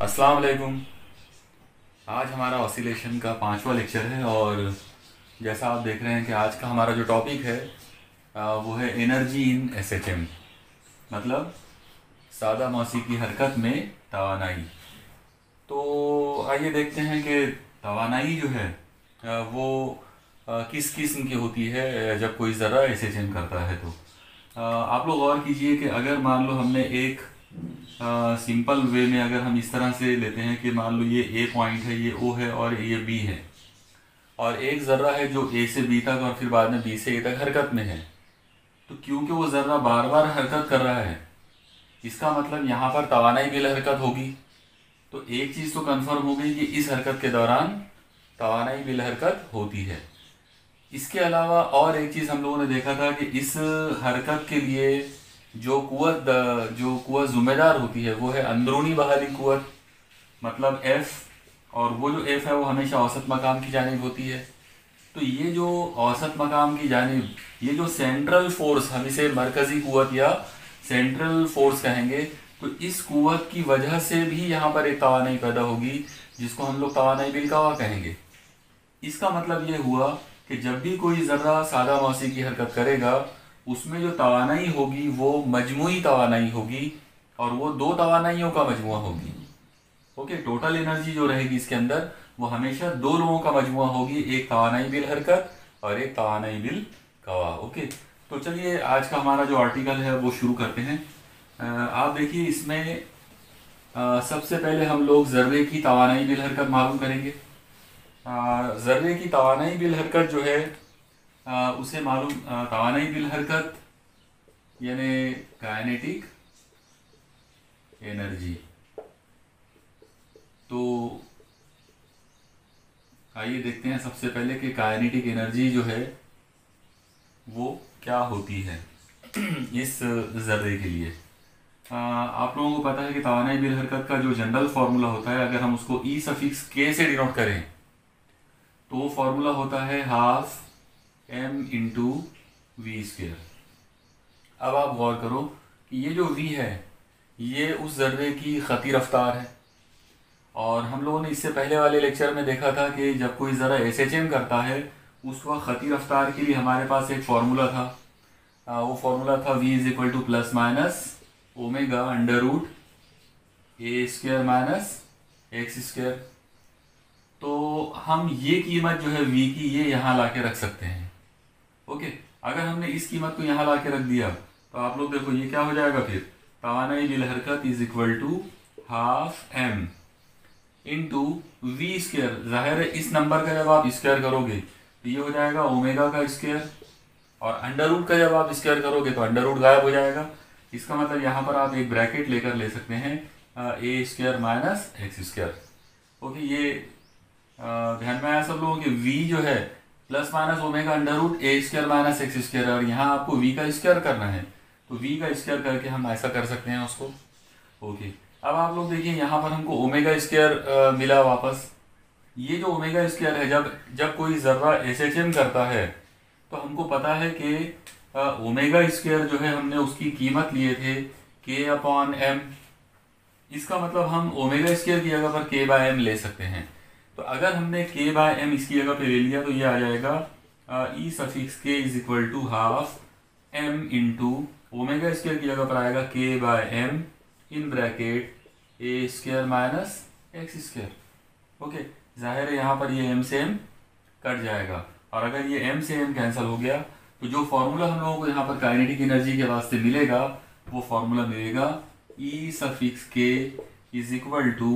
अस्सलाम वालेकुम। आज हमारा ऑसिलेशन का पांचवा लेक्चर है और जैसा आप देख रहे हैं कि आज का हमारा जो टॉपिक है वो है एनर्जी इन एसएचएम, मतलब सादा मौसीकी हरकत में तवानाई। तो आइए देखते हैं कि तवानाई जो है वो किस किस्म की होती है जब कोई ज़रा एसएचएम करता है। तो आप लोग गौर कीजिए कि अगर मान लो हमने एक सिंपल वे में अगर हम इस तरह से लेते हैं कि मान लो ये ए पॉइंट है, ये ओ है और ये बी है, और एक ज़र्रा है जो ए से बी तक और फिर बाद में बी से ए तक हरकत में है। तो क्योंकि वो ज़र्रा बार बार हरकत कर रहा है, इसका मतलब यहाँ पर तवानाई बिल हरकत होगी। तो एक चीज़ तो कंफर्म हो गई कि इस हरकत के दौरान तवानाई बिल हरकत होती है। इसके अलावा और एक चीज़ हम लोगों ने देखा था कि इस हरकत के लिए जो कुव्वत ज़िम्मेदार होती है वो है अंदरूनी बहाली कुव्वत, मतलब F, और वो जो F है वो हमेशा औसत मकाम की जानिब होती है। तो ये जो औसत मकाम की जानिब, ये जो सेंट्रल फोर्स, हम इसे मरकज़ी कुव्वत या सेंट्रल फोर्स कहेंगे, तो इस कुव्वत की वजह से भी यहाँ पर एक तवानाई पैदा होगी जिसको हम लोग तवानाई बिलकवा कहेंगे। इसका मतलब ये हुआ कि जब भी कोई ज़र्रा सादा मौसी की हरकत करेगा उसमें जो तवानाई होगी वो मजमुई तवानाई होगी और वो दो तवानाइयों का मजमुआ होगी। ओके, टोटल एनर्जी जो रहेगी इसके अंदर वो हमेशा दो लोगों का मजमुआ होगी, एक तवानाई बिल हरकत और एक तवानाई बिल कवा। ओके, तो चलिए आज का हमारा जो आर्टिकल है वो शुरू करते हैं। आप देखिए इसमें सबसे पहले हम लोग ज़र्रे की तवानाई बिल हरकत मालूम करेंगे। ज़र्रे की तवानाई बिल हरकत जो है उसे मालूम, तवानाई बिल हरकत यानी काइनेटिक एनर्जी। तो आइए देखते हैं सबसे पहले कि काइनेटिक एनर्जी जो है वो क्या होती है इस ज़र्रे के लिए। आप लोगों को पता है कि तवानाई बिल हरकत का जो जनरल फार्मूला होता है, अगर हम उसको ई सफिक्स के से डिनोट करें तो वो फार्मूला होता है half m into v square. अब आप गौर करो कि ये जो v है ये उस ज़र्रे की ख़ती रफ्तार है, और हम लोगों ने इससे पहले वाले लेक्चर में देखा था कि जब कोई ज़रा एसएचएम करता है उस वक्त ख़ती रफ्तार के लिए हमारे पास एक फार्मूला था। वो फार्मूला था v is equal to plus minus omega under root a square minus x square. तो हम ये कीमत जो है v की ये यहाँ ला के रख सकते हैं। ओके, अगर हमने इस कीमत को यहाँ ला के रख दिया तो आप लोग देखो ये क्या हो जाएगा, फिर तवानाई बिल हरकत is equal to half m into v square. जाहिर है इस नंबर का जब आप स्क्वायर करोगे तो ये हो जाएगा ओमेगा का स्क्वायर, और अंडर रूट का जब आप स्क्वायर करोगे तो अंडर रूट गायब हो जाएगा। इसका मतलब यहाँ पर आप एक ब्रैकेट लेकर ले सकते हैं a square minus x square. Okay, ये ध्यान में आया सब लोगों के, v जो है plus minus omega under root a square minus x square, और यहाँ आपको v का स्क्वायर करना है तो v का स्क्वायर करके हम ऐसा कर सकते हैं उसको। ओके, अब आप लोग देखिए यहाँ पर हमको ओमेगा स्क्वायर मिला वापस। ये जो ओमेगा स्क्वायर है, जब कोई ज़र्रा एसएचएम करता है तो हमको पता है कि ओमेगा स्क्वायर जो है हमने उसकी कीमत लिए थे k अपॉन m। इसका मतलब हम ओमेगा स्क्वायर की जगह पर k बाय m ले सकते हैं। तो अगर हमने k बाय m इसकी जगह पे ले लिया तो ये आ जाएगा E suffix k is equal to half m into omega square की जगह पर आएगा k by m in bracket a square minus x square. Okay, जाहिर है यहाँ पर ये m से m कट जाएगा, और अगर ये m से m कैंसिल हो गया तो जो फॉर्मूला हम लोगों को यहाँ पर काइनेटिक एनर्जी के वास्ते मिलेगा वो फॉर्मूला मिलेगा E suffix k is equal to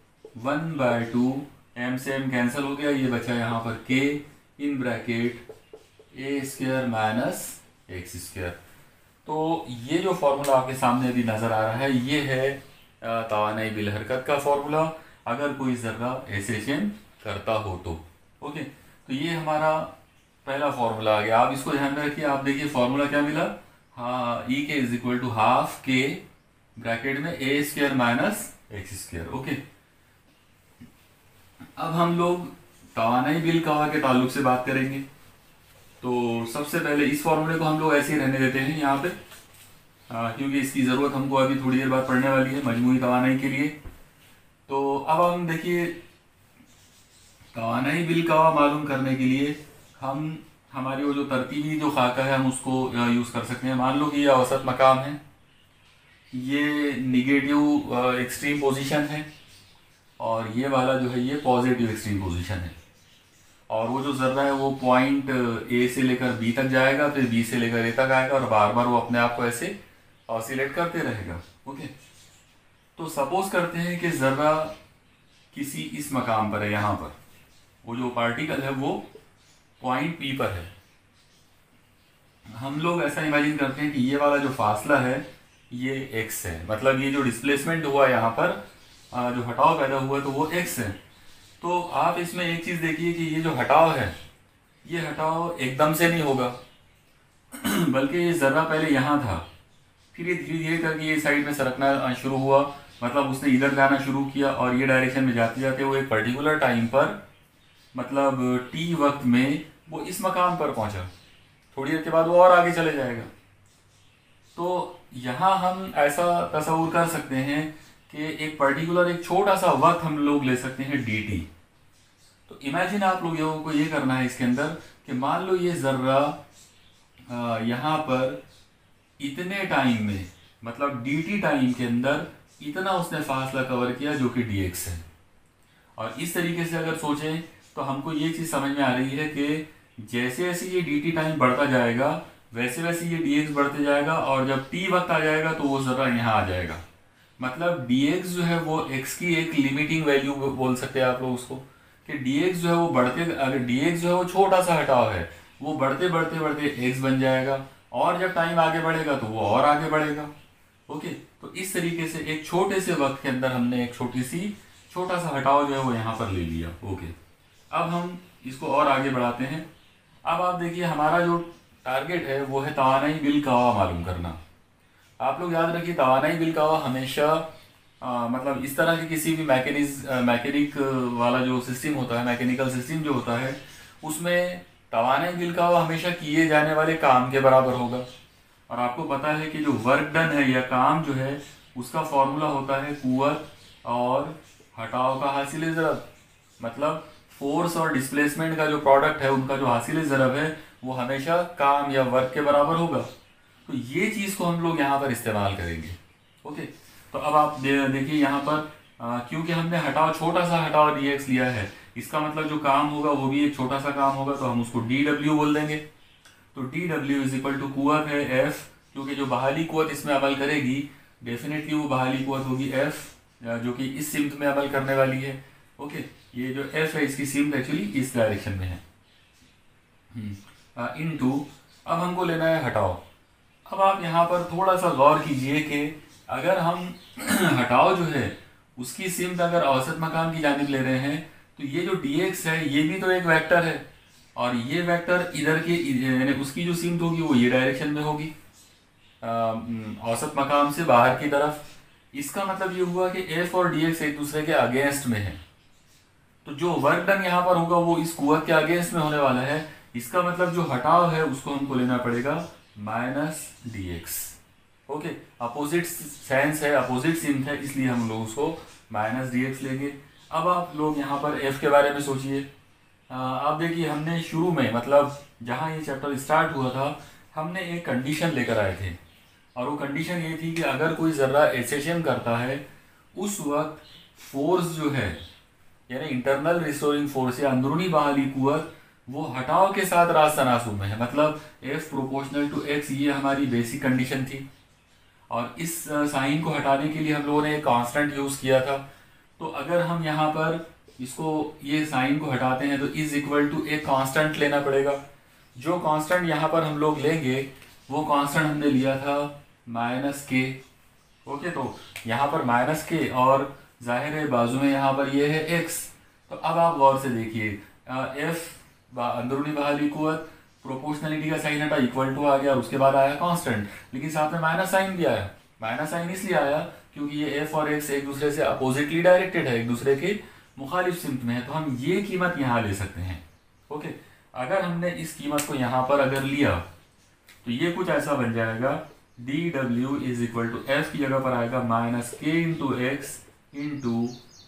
1/2 m से m कैंसिल हो गया, ये बचा यहाँ पर k in bracket a square minus x square. तो ये जो फार्मूला आपके सामने अभी नज़र आ रहा है ये है तवानाई बिल हरकत का फार्मूला अगर कोई ज़र्रा एसएचएम करता हो तो। ओके, तो ये हमारा पहला फार्मूला आ गया। आप इसको ध्यान में रखिए। आप देखिए फार्मूला क्या मिला, हाँ, ई के इज इक्वल टू हाफ के ब्रैकेट में a square minus x square. Okay, अब हम लोग तवानाई बिल कवा के ताल्लुक से बात करेंगे। तो सबसे पहले इस फॉर्मूले को हम लोग ऐसे ही रहने देते हैं यहाँ पे, क्योंकि इसकी ज़रूरत हमको अभी थोड़ी देर बाद पड़ने वाली है मजमूई तवानाई के लिए। तो अब हम देखिए तवानाई बिल का मालूम करने के लिए हम हमारी वो जो तरतीबी जो खाका है हम उसको यूज़ कर सकते हैं। मान लो कि ये औसत मकाम है, ये निगेटिव एक्सट्रीम पोजीशन है और ये वाला जो है ये पॉजिटिव एक्सट्रीम पोजीशन है। और वो जो ज़र्रा है वो पॉइंट ए से लेकर बी तक जाएगा, फिर बी से लेकर ए तक आएगा और बार बार वो अपने आप को ऐसे ऑसिलेट करते रहेगा। ओके, तो सपोज करते हैं कि ज़र्रा किसी इस मकाम पर है, यहाँ पर वो जो पार्टिकल है वो पॉइंट पी पर है। हम लोग ऐसा इमेजिन करते हैं कि ये वाला जो फासला है ये x है, मतलब ये जो डिस्प्लेसमेंट हुआ यहाँ पर जो हटाव पैदा हुआ तो वो x है। तो आप इसमें एक चीज़ देखिए कि ये जो हटाव है ये हटाव एकदम से नहीं होगा बल्कि ये ज़र्रा पहले यहाँ था, फिर ये धीरे धीरे करके ये साइड में सरकना शुरू हुआ, मतलब उसने इधर जाना शुरू किया और ये डायरेक्शन में जाते जाते वो एक पर्टिकुलर टाइम पर मतलब t वक्त में वो इस मकाम पर पहुंचा। थोड़ी देर के बाद वो और आगे चले जाएगा। तो यहाँ हम ऐसा तस्वुर कर सकते हैं कि एक पर्टिकुलर एक छोटा सा वक्त हम लोग ले सकते हैं dt। तो इमेजिन आप लोगों को ये करना है इसके अंदर कि मान लो ये ज़र्रा यहाँ पर इतने टाइम में मतलब dt टाइम के अंदर इतना उसने फासला कवर किया जो कि dx है। और इस तरीके से अगर सोचें तो हमको ये चीज़ समझ में आ रही है कि जैसे जैसे ये dt टाइम बढ़ता जाएगा वैसे वैसे ये dx बढ़ते जाएगा और जब t वक्त आ जाएगा तो वो ज़रा यहाँ आ जाएगा। मतलब dx जो है वो x की एक लिमिटिंग वैल्यू बोल सकते हैं आप लोग उसको, कि dx जो है वो बढ़ते, अगर dx जो है वो छोटा सा हटाव है वो बढ़ते बढ़ते बढ़ते x बन जाएगा और जब टाइम आगे बढ़ेगा तो वो और आगे बढ़ेगा। ओके, तो इस तरीके से एक छोटे से वक्त के अंदर हमने एक छोटा सा हटाव जो है वो यहाँ पर ले लिया। ओके, अब हम इसको और आगे बढ़ाते हैं। अब आप देखिए हमारा जो टारगेट है वो है तवानाई बिल कावा मालूम करना। आप लोग याद रखिए तवानाई बिल कावा हमेशा मतलब इस तरह के किसी भी मैकेनिक वाला जो सिस्टम होता है, मैकेनिकल सिस्टम जो होता है उसमें तवानाई बिल कावा हमेशा किए जाने वाले काम के बराबर होगा। और आपको पता है कि जो वर्क डन है या काम जो है उसका फॉर्मूला होता है कुव्वत और हटाव का हासिल ज़रब, मतलब फोर्स और डिस्प्लेसमेंट का जो प्रोडक्ट है उनका जो हासिल ज़रब है वो हमेशा काम या वर्क के बराबर होगा। तो ये चीज़ को हम लोग यहाँ पर इस्तेमाल करेंगे। ओके, तो अब आप देखिए यहाँ पर क्योंकि हमने हटाव छोटा सा हटाव dx लिया है, इसका मतलब जो काम होगा वो भी एक छोटा सा काम होगा, तो हम उसको dw बोल देंगे। तो dw इज इक्वल टू कुव्वत है F, क्योंकि जो बहाली कुव्वत इसमें अमल करेगी डेफिनेटली वो बहाली कुव्वत होगी F जो कि इस सिमत में अमल करने वाली है। ओके, ये जो F है इसकी सिमत एक्चुअली इस डायरेक्शन में है। इनटू अब हमको लेना है हटाव। अब आप यहाँ पर थोड़ा सा गौर कीजिए कि अगर हम हटाव जो है उसकी सिमत अगर औसत मकाम की जानिब ले रहे हैं तो ये जो dx है ये भी तो एक वेक्टर है और ये वेक्टर इधर के यानी उसकी जो सिमत होगी वो ये डायरेक्शन में होगी औसत मकाम से बाहर की तरफ। इसका मतलब ये हुआ कि f और dx एक दूसरे के अगेंस्ट में है, तो जो वर्क डन यहाँ पर होगा वो इस कुव्वत के अगेंस्ट में होने वाला है। इसका मतलब जो हटाव है उसको हमको लेना पड़ेगा minus dx। Okay, opposite sense है, अपोजिट सिमत है, इसलिए हम लोग उसको माइनस dx लेंगे। अब आप लोग यहाँ पर f के बारे में सोचिए। आप देखिए हमने शुरू में मतलब जहाँ ये चैप्टर स्टार्ट हुआ था हमने एक कंडीशन लेकर आए थे और वो कंडीशन ये थी कि अगर कोई ज़र्रा एसेशन करता है उस वक्त फोर्स जो है यानी इंटरनल रिस्टोरिंग फोर्स या अंदरूनी बहाली कुव्वत वो हटाव के साथ रास्त तनासुब में है, मतलब f प्रोपोर्शनल टू x, ये हमारी बेसिक कंडीशन थी। और इस साइन को हटाने के लिए हम लोगों ने एक कांस्टेंट यूज़ किया था। तो अगर हम यहाँ पर इसको ये साइन को हटाते हैं तो इज इक्वल टू एक कांस्टेंट लेना पड़ेगा। जो कांस्टेंट यहाँ पर हम लोग लेंगे वो कांस्टेंट हमने लिया था माइनस के। ओके, तो यहाँ पर माइनस के और जाहिर है बाजू में यहाँ पर ये है x। तो अब आप गौर से देखिए f अंदरूनी बहाली कुव्वत प्रोपोर्शनलिटी का साइन हटा इक्वल टू आ गया और उसके बाद आया कांस्टेंट, लेकिन साथ में माइनस साइन भी आया। माइनस साइन इसलिए आया क्योंकि ये f और x एक दूसरे से अपोजिटली डायरेक्टेड है, एक दूसरे के मुखालिफ सिमत में है, तो हम ये कीमत यहाँ ले सकते हैं। ओके, अगर हमने इस कीमत को यहाँ पर अगर लिया तो ये कुछ ऐसा बन जाएगा dw is equal to f की जगह पर आएगा minus K into x into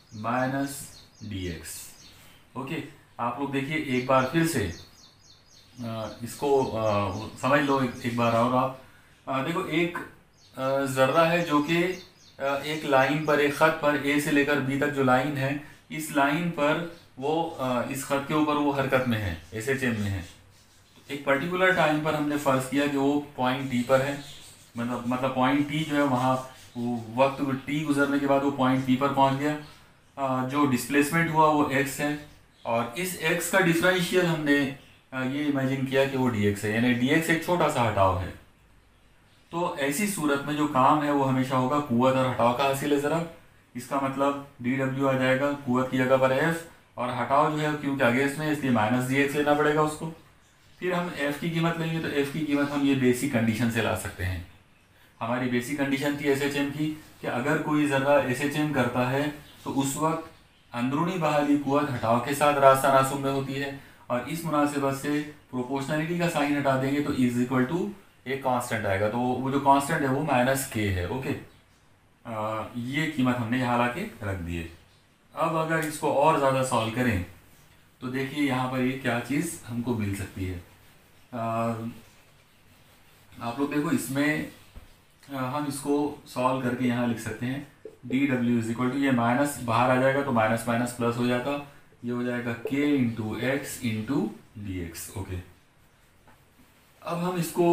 minus dx। Okay, आप लोग देखिए एक बार फिर से इसको समझ लो एक बार और आप देखो, एक जर्रा है जो कि एक लाइन पर, एक खत पर ए से लेकर बी तक जो लाइन है, इस लाइन पर वो इस खत के ऊपर वो हरकत में है, SHM में है। तो एक पर्टिकुलर टाइम पर हमने फर्ज किया कि वो पॉइंट टी पर है, मतलब पॉइंट टी जो है वहाँ वो वक्त टी गुजरने के बाद वो पॉइंट पी पर पहुँच गया। जो डिस्प्लेसमेंट हुआ वो x है, और इस x का डिफरेंशियल हमने ये इमेजिन किया कि वो dx है, यानी dx एक छोटा सा हटाव है। तो ऐसी सूरत में जो काम है वो हमेशा होगा कुव्वत और हटाव का हासिल है ज़रा। इसका मतलब dw आ जाएगा कुव्वत की जगह पर f, और हटाव जो है क्योंकि आगे इसमें, इसलिए माइनस dx लेना पड़ेगा उसको। फिर हम f की कीमत लेंगे, तो f की कीमत हम ये बेसिक कंडीशन से ला सकते हैं। हमारी बेसिक कंडीशन थी SHM की कि अगर कोई ज़रा SHM करता है तो उस वक्त अंदरूनी बहाली कुव्वत हटाव के साथ रास्त तनासुब में होती है, और इस मुनासिबत से प्रोपोर्शनलिटी का साइन हटा देंगे तो इज इक्वल टू एक कांस्टेंट आएगा। तो वो जो कांस्टेंट है वो माइनस k है। ओके, ये कीमत हमने यहाँ ला के रख दी है। अब अगर इसको और ज़्यादा सॉल्व करें तो देखिए यहाँ पर ये क्या चीज़ हमको मिल सकती है। आप लोग देखो, इसमें हम इसको सॉल्व करके यहाँ लिख सकते हैं dw इज इक्वल टू, ये माइनस बाहर आ जाएगा तो माइनस माइनस प्लस हो जाता, ये हो जाएगा k into x into d x. Okay, अब हम इसको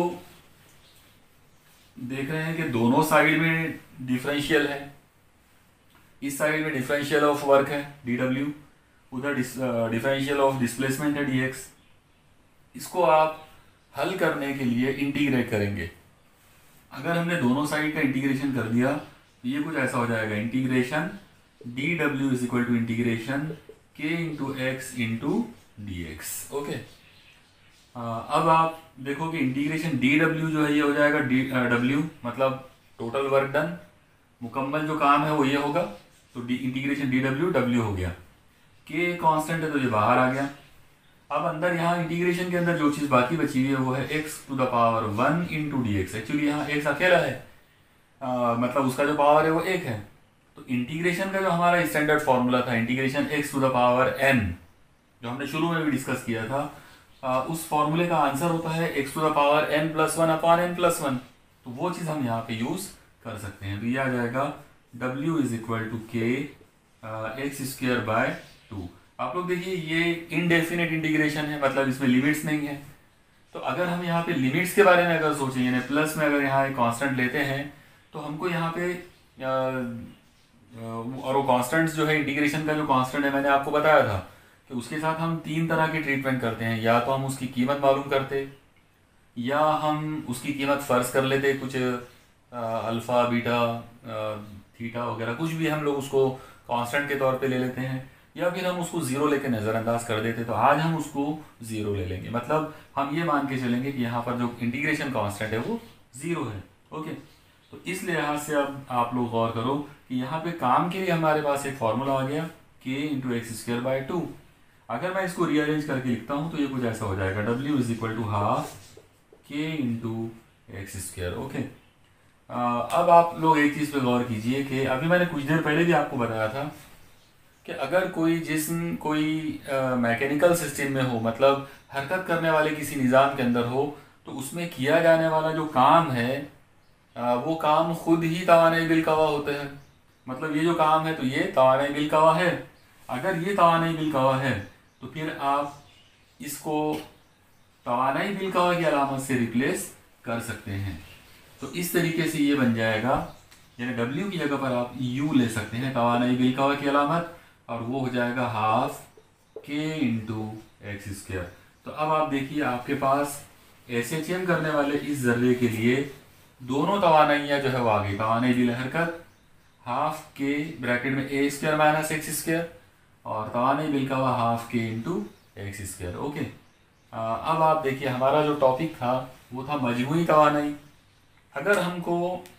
देख रहे हैं कि दोनों साइड में डिफरेंशियल है। इस साइड में डिफरेंशियल ऑफ वर्क है dw, उधर डिफरेंशियल ऑफ डिस्प्लेसमेंट है dx। इसको आप हल करने के लिए इंटीग्रेट करेंगे। अगर हमने दोनों साइड का इंटीग्रेशन कर दिया तो ये कुछ ऐसा हो जाएगा, integration dw is equal to integration k into x into d x. Okay, अब आप देखो कि इंटीग्रेशन dw जो है ये हो जाएगा w, मतलब टोटल वर्क डन, मुकम्मल जो काम है वो ये होगा। तो इंटीग्रेशन dw w हो गया, k कांस्टेंट है तो ये बाहर आ गया। अब अंदर यहाँ इंटीग्रेशन के अंदर जो चीज़ बाकी बची हुई है वो है x to the power 1 into d x. Actually यहाँ x अकेला है, मतलब उसका जो पावर है वो 1 है। तो इंटीग्रेशन का जो हमारा स्टैंडर्ड फॉर्मूला था, integration x to the power n, जो हमने शुरू में भी डिस्कस किया था, उस फॉर्मूले का आंसर होता है x to the power n plus one upon n plus one. तो वो चीज़ हम यहाँ पे यूज़ कर सकते हैं। तो ये आ जाएगा w is equal to k x square by 2। आप लोग देखिए ये इनडेफिनेट इंटीग्रेशन है, मतलब इसमें लिमिट्स नहीं है। तो अगर हम यहाँ पे लिमिट्स के बारे में अगर सोचें, यानी प्लस में अगर यहाँ एक कांस्टेंट लेते हैं तो हमको यहाँ पे और वो कांस्टेंट्स जो है, इंटीग्रेशन का जो कांस्टेंट है मैंने आपको बताया था कि उसके साथ हम तीन तरह की ट्रीटमेंट करते हैं। या तो हम उसकी कीमत मालूम करते, या हम उसकी कीमत फ़र्ज कर लेते, कुछ अल्फ़ा बीटा थीटा वगैरह कुछ भी हम लोग उसको कांस्टेंट के तौर पे ले लेते हैं, या फिर हम उसको ज़ीरो लेके नज़रअंदाज कर देते। तो आज हम उसको ज़ीरो ले लेंगे, मतलब हम ये मान के चलेंगे कि यहाँ पर जो इंटीग्रेशन कांस्टेंट है वो ज़ीरो है। ओके, तो इस लिहाज से अब आप लोग गौर करो कि यहाँ पे काम के लिए हमारे पास एक फार्मूला आ गया k into x square by 2। अगर मैं इसको रीअरेंज करके लिखता हूँ तो ये कुछ ऐसा हो जाएगा, w is equal to half k into x square. Okay, अब आप लोग एक चीज़ पे गौर कीजिए कि अभी मैंने कुछ देर पहले भी आपको बताया था कि अगर कोई जिस्म कोई मैकेनिकल सिस्टम में हो, मतलब हरकत करने वाले किसी निज़ाम के अंदर हो, तो उसमें किया जाने वाला जो काम है वो काम खुद ही तवानाई बिलकवा होते हैं। मतलब ये जो काम है तो ये तवानाई बिलकवा है। अगर ये तवानाई बिलकवा है तो फिर आप इसको तवानाई बिलकवा की अलामत से रिप्लेस कर सकते हैं। तो इस तरीके से ये बन जाएगा, यानी W की जगह पर आप U ले सकते हैं तवानाई बिलकवा की अलामत, और वो हो जाएगा half k into x square. तो अब आप देखिए आपके पास SHM करने वाले इस जर्रे के लिए दोनों तवानाइयाँ जो है वो आ गई, तवानाई बिल हरकत हाफ k ब्रैकेट में a square minus x square, और तवानाई बिलकवा half k into x square. Okay, अब आप देखिए हमारा जो टॉपिक था वो था मजमूई तवानाई। अगर हमको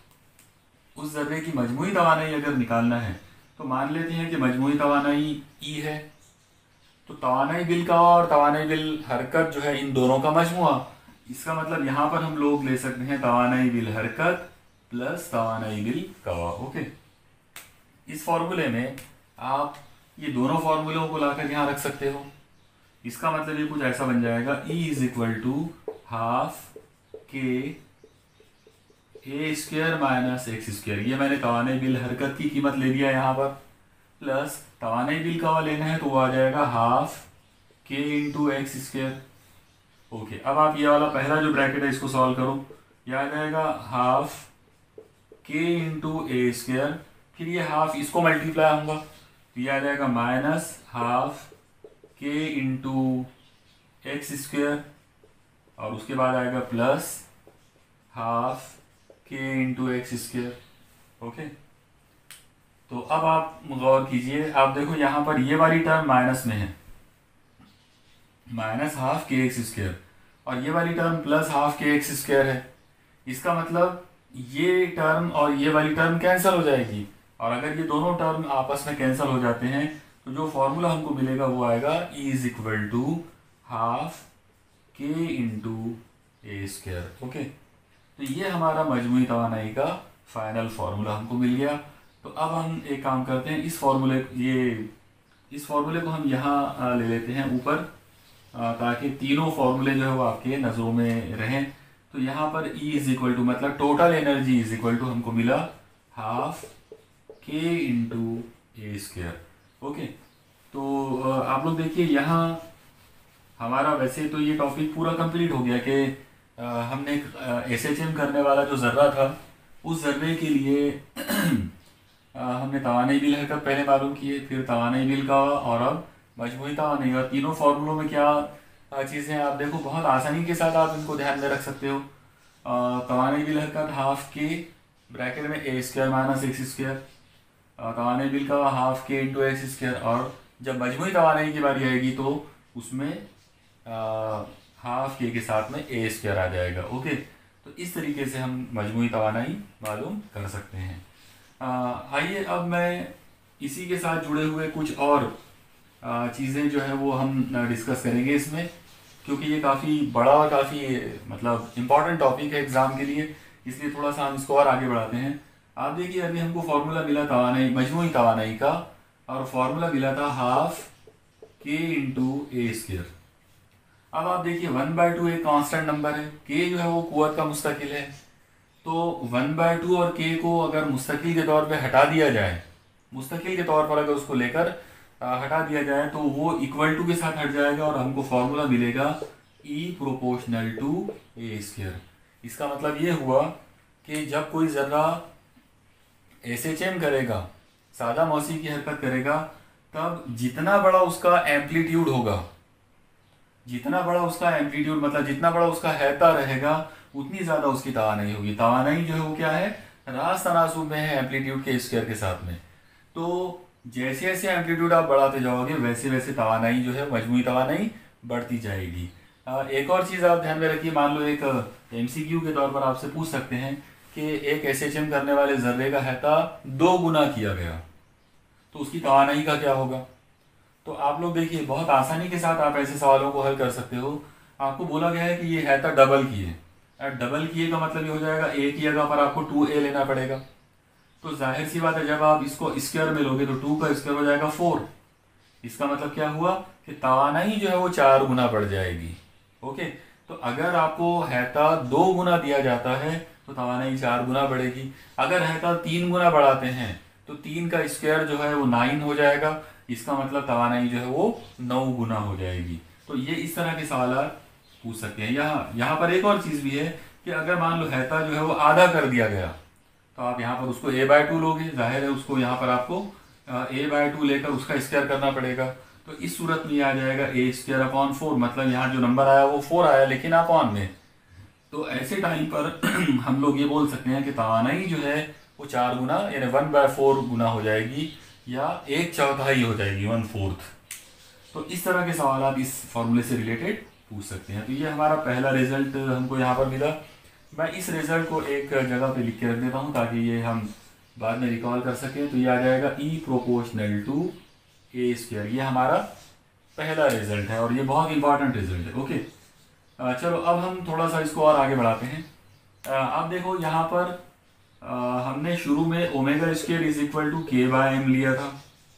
उस जर्रे की मजमूई तवानाई अगर निकालना है तो मान लेते हैं कि मजमूई तवानाई E है, तो तवानाई बिलकवा और तवानाई बिल हरकत जो है इन दोनों का मजमुआ। इसका मतलब यहाँ पर हम लोग ले सकते हैं तवानाई बिल हरकत प्लस तवानाई बिल कवा। ओके, इस फॉर्मूले में आप ये दोनों फॉर्मूलों को लाकर यहाँ रख सकते हो। इसका मतलब ये कुछ ऐसा बन जाएगा, E is equal to half k a square minus x square. ये मैंने तवाने बिल हरकत की कीमत ले लिया यहाँ पर, प्लस तवाने बिल का लेना है तो वो आ जाएगा half k into x square. Okay, अब आप ये वाला पहला जो ब्रैकेट है इसको सॉल्व करो, ये आ जाएगा half k into a square, फिर ये हाफ इसको मल्टीप्लाई होगा तो ये आ जाएगा minus half k into x square, और उसके बाद आएगा plus half k into x square. Okay, तो अब आप गौर कीजिए, आप देखो यहाँ पर ये वाली टर्म माइनस में है, minus half k x square, और ये वाली term plus half k x square है। इसका मतलब ये टर्म और ये वाली टर्म कैंसिल हो जाएगी, और अगर ये दोनों टर्म आपस में कैंसिल हो जाते हैं तो जो फॉर्मूला हमको मिलेगा वो आएगा E is equal to half k into a square. Okay, तो ये हमारा मजमूई तवानाई का फाइनल फार्मूला हमको मिल गया। तो अब हम एक काम करते हैं, इस फार्मूले को हम यहाँ ले लेते हैं ऊपर, ताकि तीनों फार्मूले जो है वो आपके नज़रों में रहें। तो यहाँ पर E इज इक्वल टू मतलब total energy is equal to हमको मिला half k into a square. Okay, तो आप लोग देखिए यहाँ हमारा वैसे तो ये टॉपिक पूरा कंप्लीट हो गया कि हमने SHM करने वाला जो ज़र्रा था उस ज़र्रे के लिए हमने तवानाई बिल हरकत पहले मालूम किए, फिर तवानाई बिल का, और अब मजमूई तवानाई। और तीनों फार्मूलों में क्या चीज़ें आप देखो बहुत आसानी के साथ आप इनको ध्यान में रख सकते हो। तवानाई बिल हरकत हाफ के ब्रैकेट में a square minus x square, तवानाई बिल का half k into x square, और जब मजमूई तवानाई की बारी आएगी तो उसमें हाफ के साथ में ए स्क्वायर आ जाएगा। ओके, तो इस तरीके से हम मजमूई तवानाई मालूम कर सकते हैं। आइए अब मैं इसी के साथ जुड़े हुए कुछ और चीज़ें जो है वो हम डिस्कस करेंगे इसमें, क्योंकि ये काफ़ी बड़ा और काफ़ी मतलब इम्पॉर्टेंट टॉपिक है एग्ज़ाम के लिए, इसलिए थोड़ा सा हम इसको और आगे बढ़ाते हैं। आप देखिए अभी हमको फार्मूला मिला तवानाई मजमूई तवानाई का, और फार्मूला मिला था half k into a square. अब आप देखिए 1/2 एक कांस्टेंट नंबर है, के जो है वो कुव्वत का मुस्तकिल है, तो 1/2 और के को अगर मुस्तकिल के तौर पे हटा दिया जाए, मुस्तकिल के तौर पर अगर उसको लेकर हटा दिया जाए तो वो इक्वल टू के साथ हट जाएगा, और हमको फार्मूला मिलेगा E proportional to a square. इसका मतलब ये हुआ कि जब कोई ज़र्रा SHM करेगा, सादा मौसी की हरकत करेगा, तब जितना बड़ा उसका एम्पलीट्यूड होगा, जितना बड़ा उसका एम्पलीट्यूड मतलब जितना बड़ा उसका हैता रहेगा, उतनी ज़्यादा उसकी तवानाई होगी। तवानाई जो है वो क्या है, रास तनासुब में है एम्पलीट्यूड के स्क्वायर के साथ में। तो जैसे जैसे एम्पलीट्यूड आप बढ़ाते जाओगे वैसे वैसे तवानाई जो है मजमूई तवानाई बढ़ती जाएगी। एक और चीज़ आप ध्यान में रखिए, मान लो एक MCQ के तौर पर आपसे पूछ सकते हैं कि एक SHM करने वाले ज़र्रे का हैता 2 गुना किया गया तो उसकी तवानाई का क्या होगा। तो आप लोग देखिए बहुत आसानी के साथ आप ऐसे सवालों को हल कर सकते हो। आपको बोला गया है कि ये हैता डबल किए, डबल किए का मतलब ये हो जाएगा ए की जगह पर आपको 2a लेना पड़ेगा। तो जाहिर सी बात है जब आप इसको स्क्वायर में लोगे तो 2 का स्क्वायर हो जाएगा 4। इसका मतलब क्या हुआ कि तवानाई जो है वो 4 गुना बढ़ जाएगी। ओके, तो अगर आपको हैता 2 गुना दिया जाता है तो तवानाई 4 गुना बढ़ेगी। अगर हैता 3 गुना बढ़ाते हैं तो 3 का स्क्वायर जो है वो 9 हो जाएगा। इसका मतलब तवानाई जो है वो 9 गुना हो जाएगी। तो ये इस तरह के सवाल पूछ सकते हैं। यहाँ पर एक और चीज़ भी है कि अगर मान लो हैता जो है वो आधा कर दिया गया तो आप यहाँ पर उसको a/2 लोगे, जाहिर है उसको यहाँ पर आपको a/2 लेकर उसका स्क्वायर करना पड़ेगा। तो इस सूरत में आ जाएगा a²/4, मतलब यहाँ जो नंबर आया वो 4 आया लेकिन अपॉन में। तो ऐसे टाइम पर हम लोग ये बोल सकते हैं कि तवानाई जो है वो 4 गुना यानी 1/4 गुना हो जाएगी, या 1/4 हो जाएगी, 1/4। तो इस तरह के सवाल आप इस फॉर्मूले से रिलेटेड पूछ सकते हैं। तो ये हमारा पहला रिजल्ट हमको यहाँ पर मिला। मैं इस रिजल्ट को एक जगह पे लिख के रख देता हूँ ताकि ये हम बाद में रिकॉल कर सकें। तो ये आ जाएगा E proportional to a square. ये हमारा पहला रिजल्ट है और ये बहुत इंपॉर्टेंट रिजल्ट है। ओके, चलो अब हम थोड़ा सा इसको और आगे बढ़ाते हैं। अब देखो यहाँ पर हमने शुरू में omega square is equal to k/m लिया था।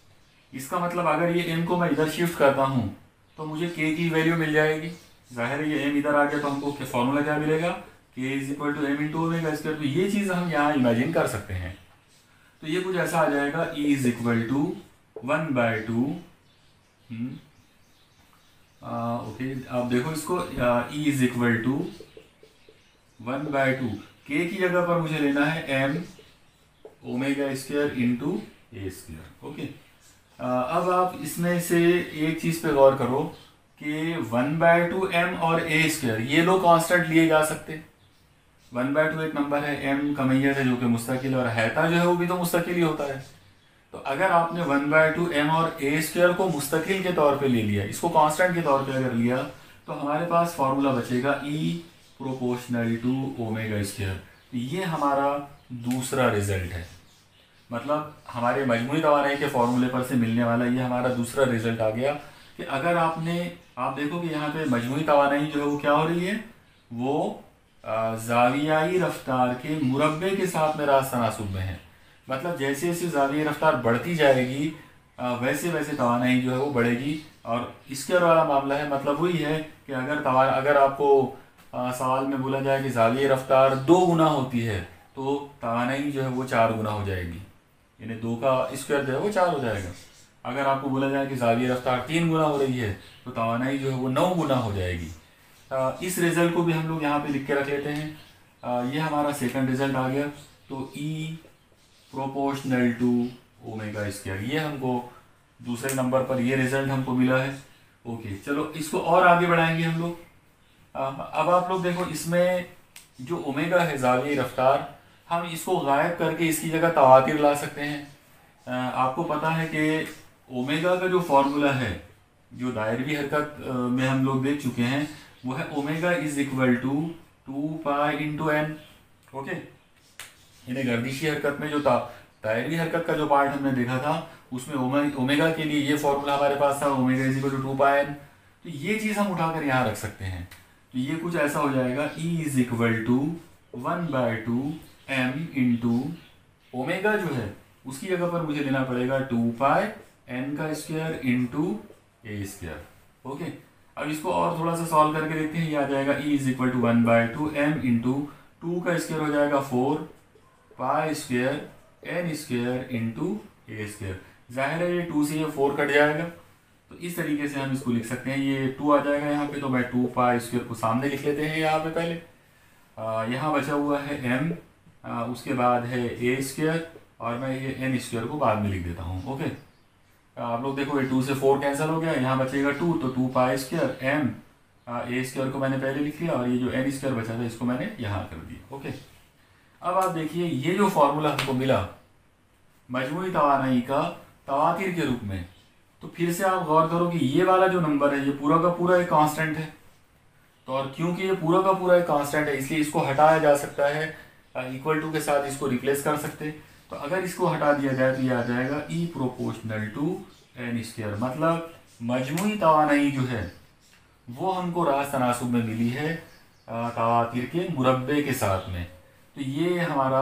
इसका मतलब अगर ये m को मैं इधर शिफ्ट करता हूँ तो मुझे k की वैल्यू मिल जाएगी। जाहिर है ये m इधर आ गया तो हमको फॉर्मूला क्या मिलेगा, k is equal to m into omega square. तो ये चीज़ हम यहाँ इमेजिन कर सकते हैं। तो ये कुछ ऐसा आ जाएगा, E is equal to 1/2। Okay, आप देखो इसको, E is equal to 1/2, k की जगह पर मुझे लेना है m omega square into a square. Okay, अब आप इसमें से एक चीज़ पे गौर करो कि 1/2 m और ए स्क्वायर ये लोग कांस्टेंट लिए जा सकते। 1/2 एक नंबर है, m का मैयत है जो कि मुस्तकिल, और हैता जो है वो भी तो मुस्तकिल ही होता है। तो अगर आपने 1/2 m और ए स्क्वायर को मुस्तकिल के तौर पे ले लिया, इसको कांस्टेंट के तौर पे अगर लिया, तो हमारे पास फॉर्मूला बचेगा E proportional to omega square. तो ये हमारा दूसरा रिजल्ट है, मतलब हमारे मजमूई तवानाई के फॉर्मूले पर से मिलने वाला ये हमारा दूसरा रिजल्ट आ गया कि अगर आप देखो कि यहाँ पे मजमूई तवानाई जो है वो क्या हो रही है, वो जावियाई रफ्तार के मुरब्बे के साथ में रास्त तनासुब में है। मतलब जैसे जैसे जावियाई रफ्तार बढ़ती जाएगी वैसे वैसे तवानाई जो है वो बढ़ेगी। और इसके वाला मामला है, मतलब वही है कि अगर आपको सवाल में बोला जाए कि जावियाई रफ्तार 2 गुना होती है तो तवानाई जो है वो 4 गुना हो जाएगी, यानी 2 का स्क्वायर जो है वो 4 हो जाएगा। अगर आपको बोला जाए कि जावियाई रफ्तार 3 गुना हो रही है तो तवानाई जो है वो 9 गुना हो जाएगी। इस रिज़ल्ट को भी हम लोग यहाँ पे लिख के रख लेते हैं। ये हमारा सेकंड रिज़ल्ट आ गया। तो E proportional to omega square, ये हमको दूसरे नंबर पर ये रिज़ल्ट हमको मिला है। ओके, चलो इसको और आगे बढ़ाएंगे हम लोग। अब आप लोग देखो, इसमें जो ओमेगा है जावियाई रफ्तार, हम इसको गायब करके इसकी जगह तवातिर ला सकते हैं। आपको पता है कि ओमेगा का जो फॉर्मूला है, जो दायरवी हरकत में हम लोग देख चुके हैं, वो है ओमेगा is equal to 2 into n. Okay, यानी गर्दिशी हरकत में जो दायरवी हरकत का जो पार्ट हमने देखा था उसमें ओमेगा के लिए ये फॉर्मूला हमारे पास था, ओमेगा इज इक्वल टू 2 तो ये चीज़ हम उठाकर यहाँ रख सकते हैं। तो ये कुछ ऐसा हो जाएगा, E is equal to 1/2 m into omega जो है उसकी जगह पर मुझे लेना पड़ेगा 2 n का square into a square. Okay, अब इसको और थोड़ा सा सॉल्व करके देखते हैं। ये आ जाएगा E is equal to 1/2 m into 2 का स्क्वायर हो जाएगा 4 pi square n square into a square. जाहिर है ये 2 से ये 4 कट जाएगा, तो इस तरीके से हम इसको लिख सकते हैं। ये 2 आ जाएगा यहाँ पे, तो मैं 2 पाई स्क्वायर को सामने लिख लेते हैं यहाँ पे पहले। यहाँ बचा हुआ है m, उसके बाद है ए स्क्वायर, और मैं ये n स्क्वायर को बाद में लिख देता हूँ। ओके, आप लोग देखो ये 2 से 4 कैंसिल हो गया, यहाँ बचेगा 2, तो 2 pi square m, a square को मैंने पहले लिख लिया, और ये जो n स्क्वायर बचा था इसको मैंने यहाँ कर दिया। ओके, अब आप देखिए ये जो फॉर्मूला हमको मिला मजमूई तवानाई का तवातिर के रूप में, तो फिर से आप गौर करो कि ये वाला जो नंबर है ये पूरा का पूरा एक कांस्टेंट है। तो और क्योंकि ये पूरा का पूरा एक कांस्टेंट है इसलिए इसको हटाया जा सकता है, इक्वल टू के साथ इसको रिप्लेस कर सकते। तो अगर इसको हटा दिया जाए तो ये आ जाएगा E proportional to n square. मतलब मजमूई तवानाई जो है वो हमको रास्त तनासुब में मिली है तवातिर के मुरब्बे के साथ में। तो ये हमारा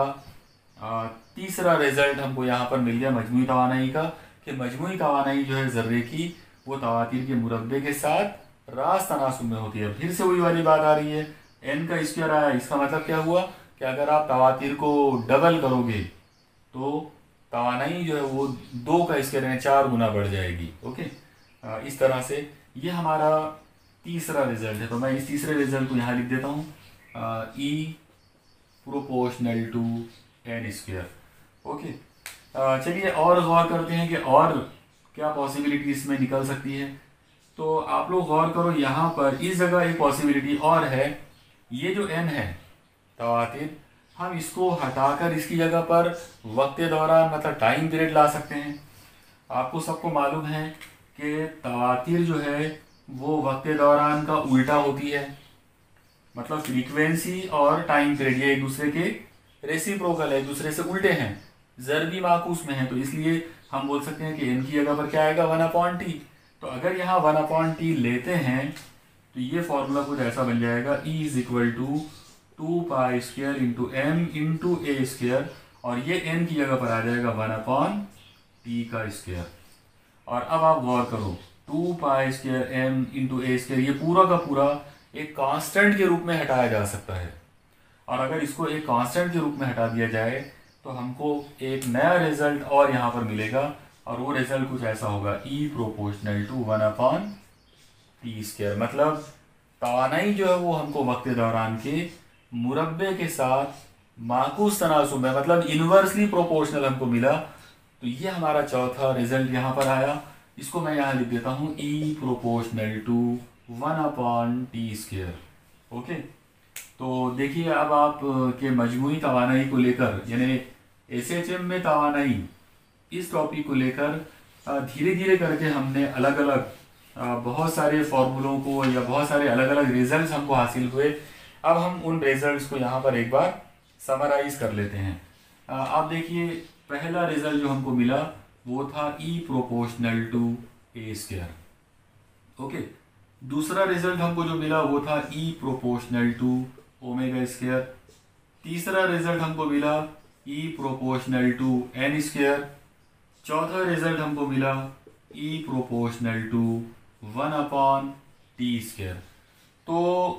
तीसरा रिजल्ट हमको यहाँ पर मिल गया मजमूई तवानाई का, कि मजमूई तवानाई जो है ज़र्रे की वो तवातिर के मुरब्बे के साथ रास्त तनासुब में होती है। फिर से वही वाली बात आ रही है, n का स्क्वायर आया, इसका मतलब क्या हुआ कि अगर आप तवातिर को डबल करोगे तो तवानाई जो है वो 2 का स्क्वायर यानी 4 गुना बढ़ जाएगी। ओके, इस तरह से ये हमारा तीसरा रिजल्ट है। तो मैं इस तीसरे रिजल्ट को यहाँ लिख देता हूँ, E proportional to n square. Okay, चलिए और गौर करते हैं कि और क्या पॉसिबिलिटी इसमें निकल सकती है। तो आप लोग गौर करो, यहाँ पर इस जगह एक पॉसिबिलिटी और है, ये जो n है तवातिर, हम इसको हटाकर इसकी जगह पर वक्त दौरान मतलब टाइम पीरियड ला सकते हैं। आपको सबको मालूम है कि तवातिर जो है वो वक्त दौरान का उल्टा होती है, मतलब फ्रीक्वेंसी और टाइम पीरियड ये एक दूसरे के रेसिप्रोकल है, एक दूसरे से उल्टे हैं, ज़रबी माकूस में है। तो इसलिए हम बोल सकते हैं कि n की जगह पर क्या आएगा 1/t। तो अगर यहाँ 1/t लेते हैं तो ये फॉर्मूला कुछ ऐसा बन जाएगा, E is equal to 2 pi square into m into a square, और ये n की जगह पर आ जाएगा 1/t का स्क्वायर। और अब आप गौर करो, 2π² m इंटू a², ये पूरा का पूरा एक कांस्टेंट के रूप में हटाया जा सकता है। और अगर इसको एक कांस्टेंट के रूप में हटा दिया जाए तो हमको एक नया रिजल्ट और यहाँ पर मिलेगा, और वो रिजल्ट कुछ ऐसा होगा, E प्रोपोर्शनल टू 1/t²। मतलब तवानाई जो है वो हमको वक्त दौरान के मुरब्बे के साथ माकूस तनासुब में, मतलब इन्वर्सली प्रोपोर्शनल हमको मिला। तो ये हमारा चौथा रिजल्ट यहाँ पर आया। इसको मैं यहाँ लिख देता हूँ E proportional to 1/t²। Okay, तो देखिए अब आप के मजमूई तवानाई को लेकर, यानी SHM में तवानाई, इस टॉपिक को लेकर धीरे धीरे करके हमने अलग अलग बहुत सारे फॉर्मूलों को या बहुत सारे अलग अलग रिजल्ट्स हमको हासिल हुए। अब हम उन रिजल्ट्स को यहाँ पर एक बार समराइज कर लेते हैं। आप देखिए, पहला रिजल्ट जो हमको मिला वो था E proportional to a²। Okay, दूसरा रिजल्ट हमको जो मिला वो था E प्रोपोर्शनल टू ω²। तीसरा रिजल्ट हमको मिला E प्रोपोर्शनल टू n²। चौथा रिजल्ट हमको मिला E प्रोपोर्शनल टू 1/t²। तो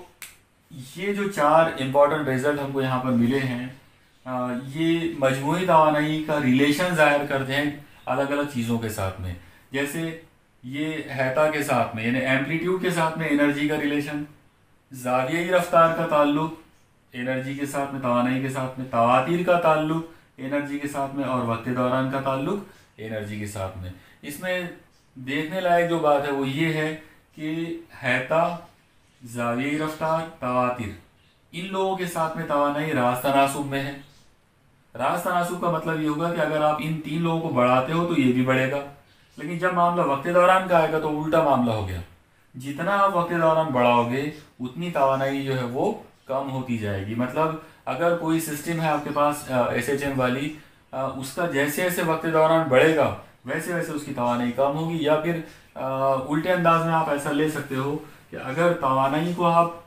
ये जो चार इंपॉर्टेंट रिजल्ट हमको यहाँ पर मिले हैं, ये मजमूई तवानाई का रिलेशन ज़ाहिर करते हैं अलग अलग चीज़ों के साथ में। जैसे ये हैता के साथ में, यानी एम्पलीट्यूड के साथ में एनर्जी का रिलेशन, ज़ावियाई रफ्तार का ताल्लुक एनर्जी के साथ में, तवानाई के साथ में, तवातीर का ताल्लुक एनर्जी के साथ में, और वक्त दौरान का ताल्लुक एनर्जी के साथ में। इसमें देखने लायक जो बात है वो ये है कि हैता, ज़ावियाई रफ्तार, तवातीर, इन लोगों के साथ में तवानाई रास तनासुब में है। रास तनासुब का मतलब ये होगा कि अगर आप इन तीन लोगों को बढ़ाते हो तो ये भी बढ़ेगा, लेकिन जब मामला वक्त दौरान का आएगा तो उल्टा मामला हो गया। जितना आप वक्त दौरान बढ़ाओगे उतनी तवानाई जो है वो कम होती जाएगी। मतलब अगर कोई सिस्टम है आपके पास SHM वाली, उसका जैसे जैसे वक्त दौरान बढ़ेगा वैसे वैसे उसकी तवानाई कम होगी। या फिर उल्टे अंदाज में आप ऐसा ले सकते हो कि अगर तवानाई को आप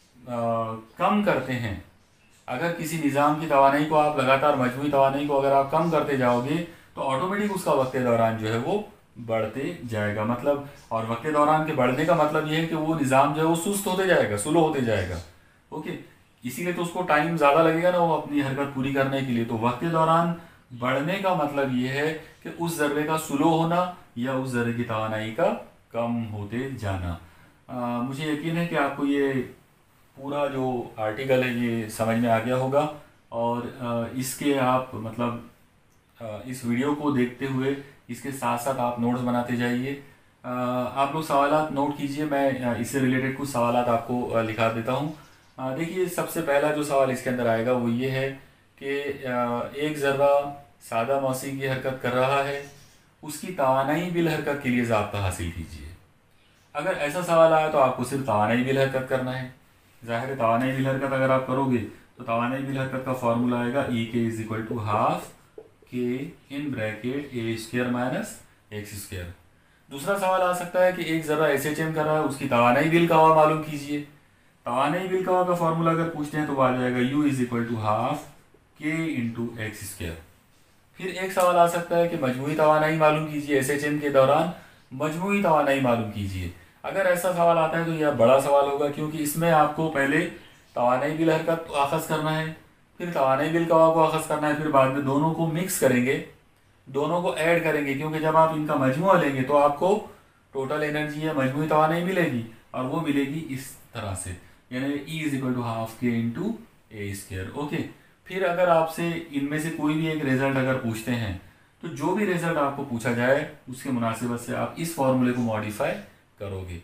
कम करते हैं, अगर किसी निज़ाम की तवानाई को आप लगातार, मजमूई तवानाई को अगर आप कम करते जाओगे तो ऑटोमेटिक उसका वक्त दौरान जो है वो बढ़ते जाएगा। मतलब, और वक्त दौरान के बढ़ने का मतलब ये है कि वो निज़ाम जो है वो सुस्त होते जाएगा, स्लो होते जाएगा। ओके, इसीलिए तो उसको टाइम ज़्यादा लगेगा ना वो अपनी हरकत पूरी करने के लिए। तो वक्त दौरान बढ़ने का मतलब ये है कि उस ज़र्रे का स्लो होना या उस ज़र्रे की तवानाई का कम होते जाना। मुझे यकीन है कि आपको ये पूरा जो आर्टिकल है ये समझ में आ गया होगा, और इसके आप मतलब इस वीडियो को देखते हुए इसके साथ साथ आप नोट्स बनाते जाइए। आप लोग सवालात नोट कीजिए, मैं इससे रिलेटेड कुछ सवालात आपको लिखा देता हूँ। देखिए, सबसे पहला जो सवाल इसके अंदर आएगा वो ये है कि एक ज़र्रा सादा मौसी की हरकत कर रहा है, उसकी तवानाई बिल हरकत के लिए ज़ाब्ता हासिल कीजिए। अगर ऐसा सवाल आया तो आपको सिर्फ तवानाई बिल हरकत करना है। ज़ाहिर है, तवानाई बिल हरकत अगर आप करोगे तो तवानाई बिल हरकत का फॉर्मूला आएगा E = ½ K in bracket a² - x²। दूसरा सवाल आ सकता है कि एक ज़रा SHM कर रहा है, उसकी तवानाई बिल कवा मालूम कीजिए। तवानाई बिल कवा का फॉर्मूला अगर पूछते हैं तो आ जाएगा U = ½ K × x²। फिर एक सवाल आ सकता है कि मजमूई तवानाई मालूम कीजिए, SHM के दौरान मजमूई तवानाई मालूम कीजिए। अगर ऐसा सवाल आता है तो यह बड़ा सवाल होगा, क्योंकि इसमें आपको पहले तवानाई बिल हरकत अखज़ करना है, फिर तवानाई बिल कवा को अखज़ करना है, फिर बाद में दोनों को मिक्स करेंगे, दोनों को ऐड करेंगे, क्योंकि जब आप इनका मजमुआ लेंगे तो आपको टोटल एनर्जी या मजमूई तवानाई मिलेगी, और वो मिलेगी इस तरह से, यानी E = ½ K × a²। ओके, फिर अगर आपसे इनमें से कोई भी एक रिजल्ट अगर पूछते हैं तो जो भी रिजल्ट आपको पूछा जाए उसके मुनासिबत से आप इस फॉर्मूले को मॉडिफाई करोगे।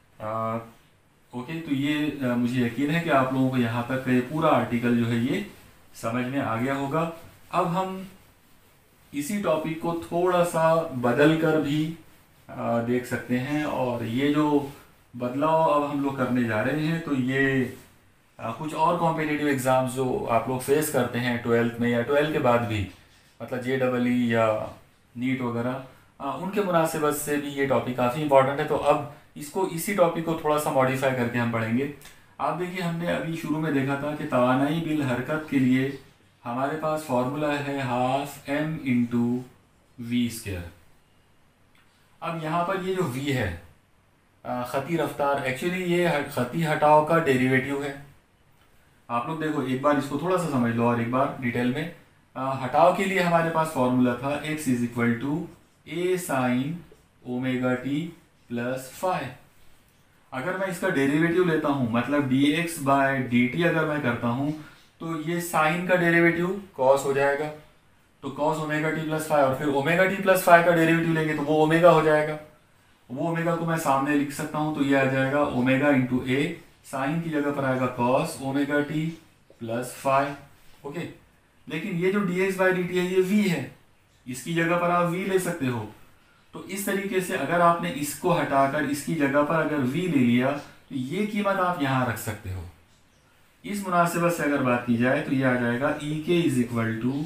ओके, तो ये मुझे यकीन है कि आप लोगों को यहाँ तक ये पूरा आर्टिकल जो है ये समझ में आ गया होगा। अब हम इसी टॉपिक को थोड़ा सा बदल कर भी देख सकते हैं, और ये जो बदलाव अब हम लोग करने जा रहे हैं तो ये कुछ और कॉम्पिटिटिव एग्ज़ाम्स जो आप लोग फेस करते हैं 12th में या 12th के बाद भी, मतलब JEE या नीट वगैरह, उनके मुनासिबत से भी ये टॉपिक काफ़ी इंपॉर्टेंट है। तो अब इसको, इसी टॉपिक को थोड़ा सा मॉडिफाई करके हम पढ़ेंगे। आप देखिए, हमने अभी शुरू में देखा था कि तवानाई बिल हरकत के लिए हमारे पास फॉर्मूला है ½ m × v²। अब यहाँ पर ये जो v है, खती रफ्तार, एक्चुअली ये खती हटाव का डेरिवेटिव है। आप लोग देखो एक बार इसको थोड़ा सा समझ लो और एक बार डिटेल में। हटाव के लिए हमारे पास फॉर्मूला था x is equal to a sine omega t plus phi. अगर मैं इसका डेरिवेटिव लेता हूं, मतलब dx बाय dt अगर मैं करता हूं, तो ये साइन का डेरिवेटिव कॉस हो जाएगा, तो cos omega t plus phi, और फिर ओमेगा टी प्लस फाई का डेरिवेटिव लेंगे तो वो ओमेगा हो जाएगा। वो ओमेगा को मैं सामने लिख सकता हूं, तो ये आ जाएगा ओमेगा इंटू ए, साइन की जगह पर आएगा cos omega t plus phi. Okay, लेकिन ये जो dx बाई dt है ये v है, इसकी जगह पर आप v ले सकते हो। तो इस तरीके से अगर आपने इसको हटाकर इसकी जगह पर अगर v ले लिया तो ये कीमत आप यहां रख सकते हो। इस मुनासिबत से अगर बात की जाए तो ये आ जाएगा ई के is equal to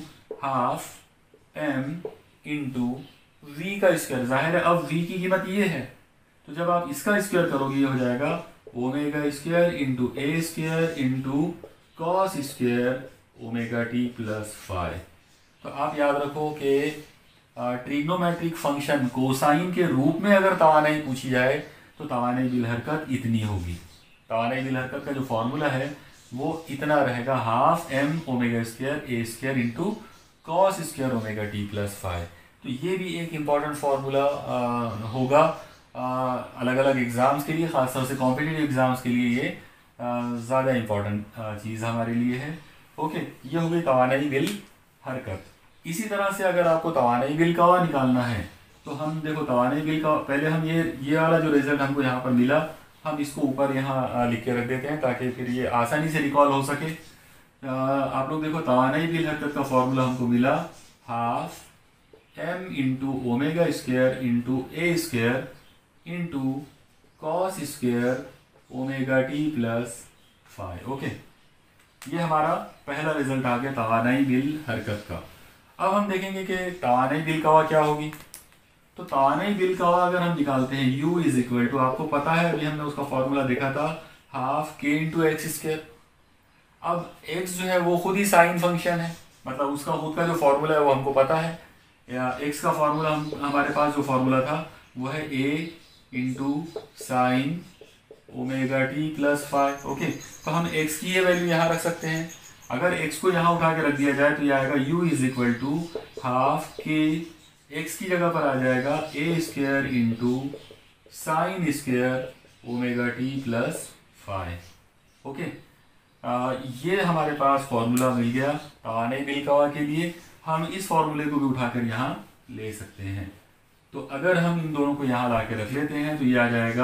half m into v का स्क्वायर। जाहिर है अब v की कीमत ये है, तो जब आप इसका स्क्वायर करोगे ये हो जाएगा omega square into a square into cos square omega t plus phi. तो आप याद रखो कि ट्रिग्नोमेट्रिक फंक्शन कोसाइन के रूप में अगर तवानाई पूछी जाए तो तवानाई बिल हरकत इतनी होगी। तवानाई बिल हरकत का जो फॉर्मूला है वो इतना रहेगा, half m omega square a square into cos square omega t plus phi. तो ये भी एक इम्पॉर्टेंट फार्मूला होगा अलग अलग एग्ज़ाम्स के लिए, ख़ासतौर से कॉम्पिटिटिव एग्ज़ाम्स के लिए ये ज़्यादा इम्पॉर्टेंट चीज़ हमारे लिए है। ओके, ये हो गई तवानाई बिल हरकत। इसी तरह से अगर आपको तवानाई बिल का निकालना है तो हम देखो तवानाई बिल का पहले हम ये वाला जो रिजल्ट हमको यहाँ पर मिला, हम इसको ऊपर यहाँ लिख के रख देते हैं ताकि फिर ये आसानी से रिकॉल हो सके। आप लोग देखो तवानाई बिल हरकत का फॉर्मूला हमको मिला half m into omega square into a square into cos square omega t plus phi. Okay, ये हमारा पहला रिजल्ट आ गया तवानाई बिल हरकत का। अब हम देखेंगे कि तवानाई बिल कवा क्या होगी। तो तवानाई बिल कवा अगर हम निकालते हैं u इज इक्वल टू, आपको पता है अभी हमने उसका फॉर्मूला देखा था, half k into x square. अब x जो है वो खुद ही साइन फंक्शन है, मतलब उसका खुद का जो फॉर्मूला है वो हमको पता है, या x का फॉर्मूला हमारे पास जो फॉर्मूला था वो है a into sine omega t plus phi. Okay, तो हम x की ये वैल्यू यहाँ रख सकते हैं। अगर x को यहाँ उठा के रख दिया जाए तो ये आएगा u is equal to half k, x की जगह पर आ जाएगा a square into sine square omega t plus phi. Okay, ये हमारे पास फॉर्मूला मिल गया तवानाई बिल कवा के लिए। हम इस फॉर्मूले को भी उठाकर यहाँ ले सकते हैं। तो अगर हम इन दोनों को यहाँ ला के रख लेते हैं तो ये आ जाएगा,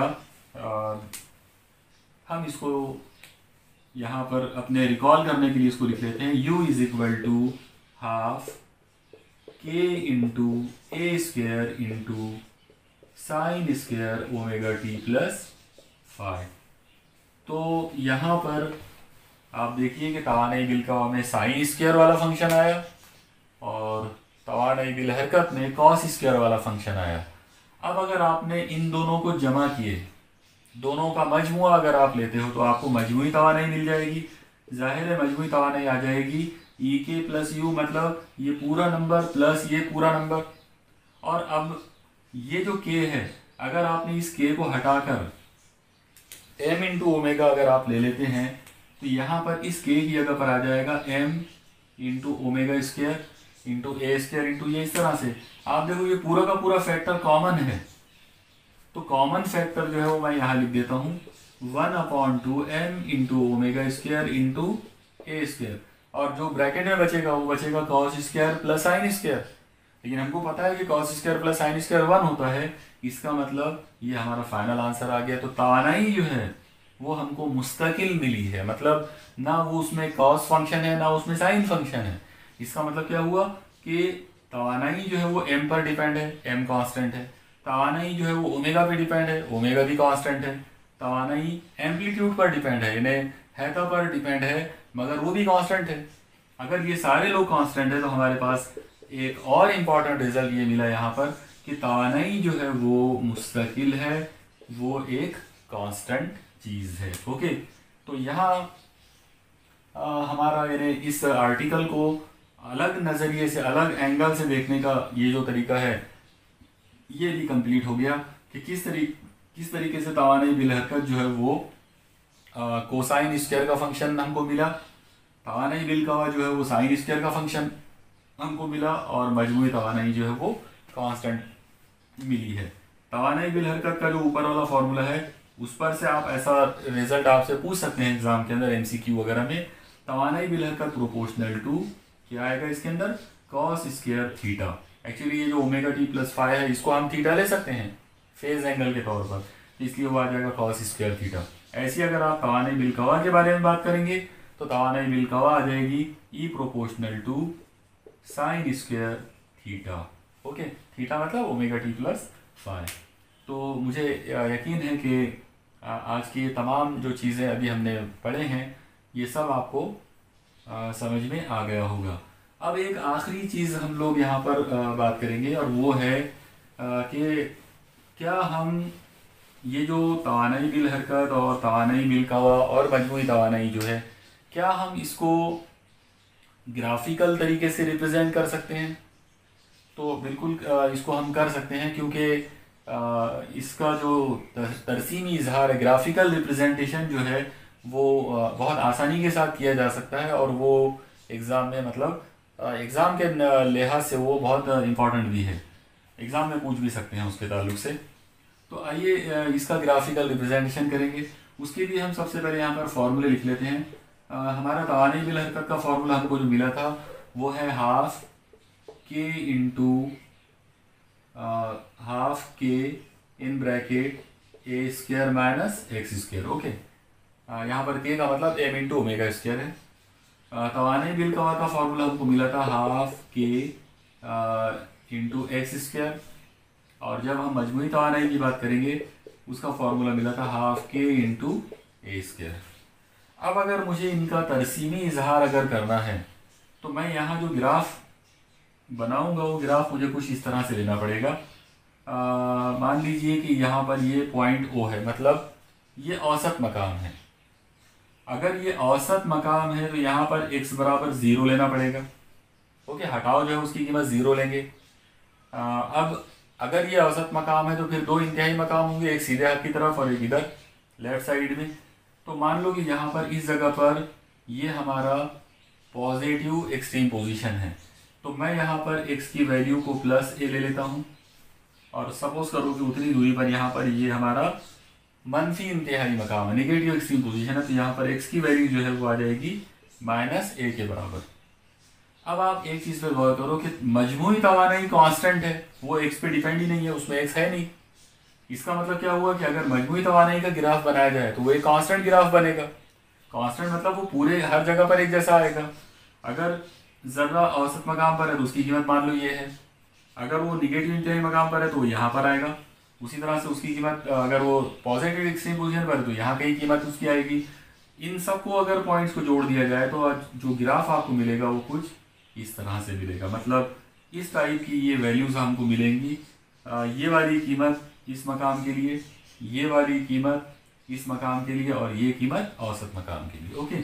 हम इसको यहाँ पर अपने रिकॉल करने के लिए इसको लिख लेते हैं u is equal to half k into a square into sine square omega t plus phi. तो यहाँ पर आप देखिए कि तवानाई बिल कवा में साइन स्क्वायर वाला फंक्शन आया और तवानाई बिल हरकत में कॉस स्क्वायर वाला फंक्शन आया। अब अगर आपने इन दोनों को जमा किए, दोनों का मजमुआ अगर आप लेते हो तो आपको मजमुई तवानाई मिल जाएगी। जाहिर है मजमुई तवानाई आ जाएगी ई के प्लस यू, मतलब ये पूरा नंबर प्लस ये पूरा नंबर। और अब ये जो के है, अगर आपने इस के को हटाकर m इंटू ओमेगा अगर आप ले लेते हैं तो यहाँ पर इस के की जगह पर आ जाएगा m into omega square into a square into ये। इस तरह से आप देखो ये पूरा का पूरा फैक्टर कॉमन है, तो कॉमन फैक्टर जो है वो मैं यहाँ लिख देता हूँ 1/2 m into omega square into a square, और जो ब्रैकेट में बचेगा वो बचेगा cos square plus sine square. लेकिन हमको पता है कि cos square plus sine square 1 होता है, इसका मतलब ये हमारा फाइनल आंसर आ गया। तो तवानाई जो है वो हमको मुस्तकिल मिली है, मतलब ना वो उसमें कॉस फंक्शन है ना उसमें साइन फंक्शन है। इसका मतलब क्या हुआ कि तवानाई जो है वो m पर डिपेंड है, m कांस्टेंट है। तवानाई जो है वो ओमेगा पे डिपेंड है, ओमेगा भी कांस्टेंट है। तवानाई एम्पलीट्यूड पर डिपेंड है, यानी हैता पर डिपेंड है, मगर वो भी कांस्टेंट है। अगर ये सारे लोग कांस्टेंट है तो हमारे पास एक और इम्पॉर्टेंट रिजल्ट ये मिला यहाँ पर कि तवानाई जो है वो मुस्तकिल है, वो एक कांस्टेंट चीज़ है। ओके, तो यहाँ हमारा यानी इस आर्टिकल को अलग नज़रिए से, अलग एंगल से देखने का ये जो तरीका है ये भी कंप्लीट हो गया कि किस तरीके से तवानाई बिल हरकत जो है वो कोसाइन स्क्वायर का फंक्शन हमको मिला, तवानाई बिल कवा जो है वो साइन स्क्वायर का फंक्शन हमको मिला, और मजमूई तवानाई जो है वो कांस्टेंट मिली है। तवानाई बिल हरकत का जो ऊपर वाला फॉर्मूला है उस पर से आप ऐसा रिजल्ट आपसे पूछ सकते हैं एग्जाम के अंदर, एमसीक्यू वगैरह में। तवानाई बिल हरकत प्रोपोर्शनल टू क्या आएगा इसके अंदर, कॉस स्क्वायर थीटा। एक्चुअली ये जो ओमेगा टी प्लस फाइव है इसको हम थीटा ले सकते हैं फेज एंगल के तौर पर, इसलिए वो आ जाएगा कॉस स्क्वायर थीटा। ऐसी अगर आप तवानाई बिल कवा के बारे में बात करेंगे तो तवानाई बिल कवा आ जाएगी E proportional to sine square theta. Okay, theta मतलब ओमेगा टी प्लस फाइव। तो मुझे यकीन है कि आज की ये तमाम जो चीज़ें अभी हमने पढ़े हैं ये सब आपको समझ में आ गया होगा। अब एक आखिरी चीज़ हम लोग यहाँ पर बात करेंगे, और वो है कि क्या हम ये जो तवानाई बिल हरकत और तवानाई बिल कवा और मजमूई तवानाई जो है, क्या हम इसको ग्राफिकल तरीके से रिप्रेजेंट कर सकते हैं? तो बिल्कुल इसको हम कर सकते हैं, क्योंकि इसका जो तरसीमी इजहार है, ग्राफिकल रिप्रेजेंटेशन जो है वो बहुत आसानी के साथ किया जा सकता है, और वो एग्ज़ाम में मतलब एग्ज़ाम के लिहाज से वो बहुत इम्पॉर्टेंट भी है, एग्ज़ाम में पूछ भी सकते हैं उसके ताल्लुक से। तो आइए इसका ग्राफिकल रिप्रेजेंटेशन करेंगे। उसके लिए हम सबसे पहले यहाँ पर फॉर्मूले लिख लेते हैं। हमारा तवानाई बिल हरकत का फॉर्मूला हमको जो मिला था वो है half k into half k in bracket a square minus x square. Okay, यहाँ पर के का मतलब एम इंटू ओमेगा स्क्वायर है। तवानाई बिल कवा का फॉर्मूला हमको मिला था half k into x square, और जब हम मजमूई तवानाई की बात करेंगे उसका फॉर्मूला मिला था half k into a square. अब अगर मुझे इनका तरसीमी इजहार अगर करना है तो मैं यहाँ जो ग्राफ बनाऊंगा वो ग्राफ मुझे कुछ इस तरह से लेना पड़ेगा। मान लीजिए कि यहाँ पर ये पॉइंट ओ है, मतलब ये औसत मकाम है। अगर ये औसत मकाम है तो यहाँ पर x बराबर 0 लेना पड़ेगा। ओके, हटाओ जो है उसकी कीमत 0 लेंगे। अब अगर ये औसत मकाम है तो फिर दो इंतहाई मकाम होंगे, एक सीधे हाथ की तरफ और एक इधर लेफ्ट साइड में। तो मान लो कि यहाँ पर इस जगह पर ये हमारा पॉजिटिव एक्सट्रीम पोजीशन है, तो मैं यहाँ पर x की वैल्यू को प्लस a ले लेता हूँ, और सपोज करो कि उतनी दूरी पर यहाँ पर ये हमारा मनफी इंतहाई मकाम है, नेगेटिव एक्सट्रीम पोजीशन है, तो यहाँ पर x की वैल्यू जो है वो आ जाएगी माइनस a के बराबर। अब आप एक चीज़ पर गौर करो कि मजमूई तवानाई कांस्टेंट है, वो x पे डिपेंड ही नहीं है, उसमें x है नहीं। इसका मतलब क्या हुआ कि अगर मजमूई तवानाई का ग्राफ बनाया जाए तो वो एक कांस्टेंट ग्राफ बनेगा। कांस्टेंट मतलब वो पूरे हर जगह पर एक जैसा आएगा। अगर जर्रा औसत मकाम पर है तो उसकी कीमत मान लो ये है, अगर वो निगेटिव इंतहाई मकाम पर है तो वो यहाँ पर आएगा। उसी तरह से उसकी कीमत अगर वो पॉजिटिव एक्सट्रीम पोजीशन पर है तो यहाँ कहीं कीमत उसकी आएगी। इन सबको अगर पॉइंट्स को जोड़ दिया जाए तो जो ग्राफ आपको मिलेगा वो कुछ इस तरह से मिलेगा, मतलब इस टाइप की ये वैल्यूज हमको मिलेंगी। ये वाली कीमत इस मकाम के लिए, ये वाली कीमत इस मकाम के लिए, और ये कीमत औसत मकाम के लिए। ओके,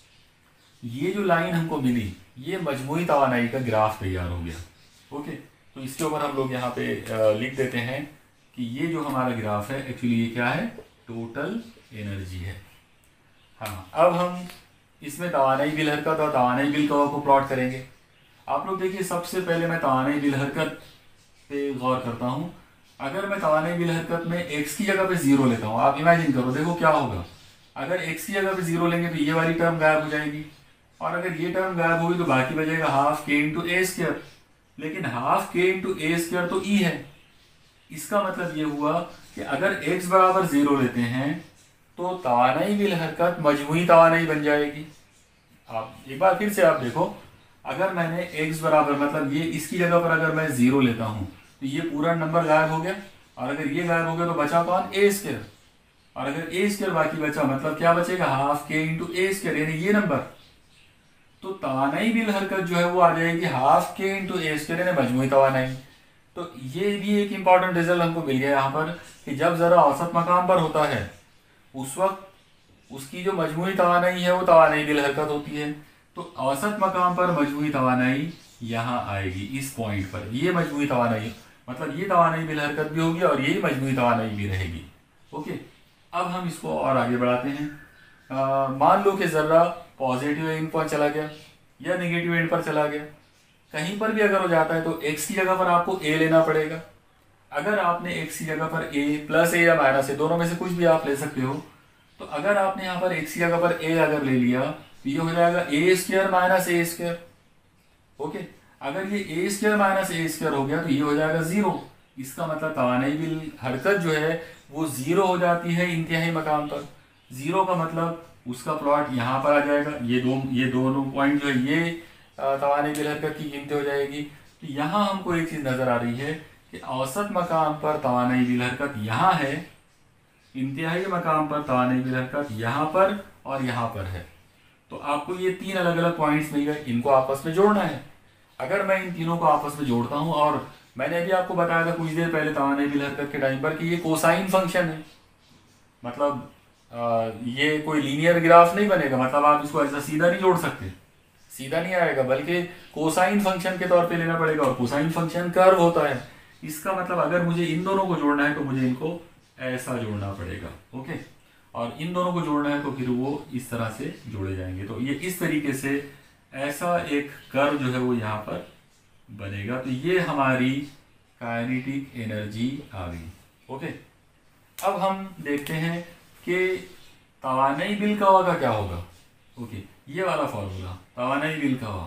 ये जो लाइन हमको मिली ये मजमूई तवानाई का ग्राफ तैयार हो गया। ओके, तो इसके ऊपर हम लोग यहाँ पे लिख देते हैं कि ये जो हमारा ग्राफ है एक्चुअली ये क्या है, टोटल एनर्जी है। हाँ, अब हम इसमें तवानाई बिल हरकत और तवानाई बिल कवा को प्लॉट करेंगे। आप लोग देखिए, सबसे पहले मैं तवानाई बिल हरकत पे गौर करता हूँ। अगर मैं तवानाई बिल हरकत में x की जगह पे 0 लेता हूँ, आप इमेजिन करो, देखो क्या होगा। अगर x की जगह पे 0 लेंगे तो ये वाली टर्म गायब हो जाएगी, और अगर ये टर्म गायब होगी तो बाकी बचेगा half k into a square. लेकिन half k into a square तो ई है। इसका मतलब ये हुआ कि अगर x बराबर 0 लेते हैं तो तवानाई बिल हरकत मजमूई तवानाई बन जाएगी। आप एक बार फिर से आप देखो, अगर मैंने x बराबर मतलब ये इसकी जगह पर अगर मैं 0 लेता हूँ तो ये पूरा नंबर गायब हो गया, और अगर ये गायब हो गया तो बचा कौन, ए स्क्वायर। और अगर ए स्क्वायर बाकी बचा मतलब क्या बचेगा, half k into a square, यानी ये नंबर। तो तवानाई बिल हरकत जो है वो आ जाएगी half k into a square, यानी मजमूई तवानाई। तो ये भी एक इंपॉर्टेंट रिजल्ट हमको मिल गया यहाँ पर कि जब जरा औसत मकाम पर होता है उस वक्त उसकी जो मजमूई तवानाई है वो तवानाई बिल हरकत होती है। तो औसत मकाम पर मजमूई तवानाई यहाँ आएगी, इस पॉइंट पर ये मजमूई तवानाई। मतलब ये तवानाई बिल हरकत भी होगी और यही मजमूई तवानाई भी रहेगी। ओके, अब हम इसको और आगे बढ़ाते हैं। मान लो कि ज़र्रा पॉजिटिव एंड पर चला गया या नेगेटिव एंड पर चला गया, कहीं पर भी अगर हो जाता है तो एक्स की जगह पर आपको ए लेना पड़ेगा। अगर आपने एक्स की जगह पर ए प्लस ए या माइनस ए दोनों में से कुछ भी आप ले सकते हो, तो अगर आपने यहाँ पर एक्स की जगह पर ए अगर ले लिया तो ये हो जाएगा a square minus a square. Okay, अगर ये a square minus a square हो गया तो ये हो जाएगा जीरो। इसका मतलब तवानाई बिल हरकत जो है वो जीरो हो जाती है इंतहाई मकाम पर। जीरो का मतलब उसका प्लॉट यहाँ पर आ जाएगा, ये दोनों पॉइंट जो है ये तवानाई बिल हरकत की कीमतें हो जाएगी। तो यहाँ हमको एक चीज़ नज़र आ रही है कि औसत मकाम पर तवानाई बिल हरकत यहाँ है, इंतहाई मकाम पर तवानाई बिल हरकत यहाँ पर और यहाँ पर है। तो आपको ये तीन अलग अलग पॉइंट्स मिल गए, इनको आपस में जोड़ना है। अगर मैं इन तीनों को आपस में जोड़ता हूँ, और मैंने अभी आपको बताया था कुछ देर पहले तवानाई बिल हरकत के टाइम पर कि ये कोसाइन फंक्शन है, मतलब ये कोई लीनियर ग्राफ नहीं बनेगा, मतलब आप इसको ऐसा सीधा नहीं जोड़ सकते, सीधा नहीं आएगा, बल्कि कोसाइन फंक्शन के तौर पे लेना पड़ेगा। और कोसाइन फंक्शन कर्व होता है, इसका मतलब अगर मुझे इन दोनों को जोड़ना है तो मुझे इनको ऐसा जोड़ना पड़ेगा। ओके, और इन दोनों को जोड़ना है तो फिर वो इस तरह से जोड़े जाएंगे। तो ये इस तरीके से ऐसा एक कर्व जो है वो यहाँ पर बनेगा। तो ये हमारी काइनेटिक एनर्जी आ गई। ओके, अब हम देखते हैं कि तवानाई बिल कवा का क्या होगा। ओके, ये वाला फॉर्मूला तवानाई बिल कवा,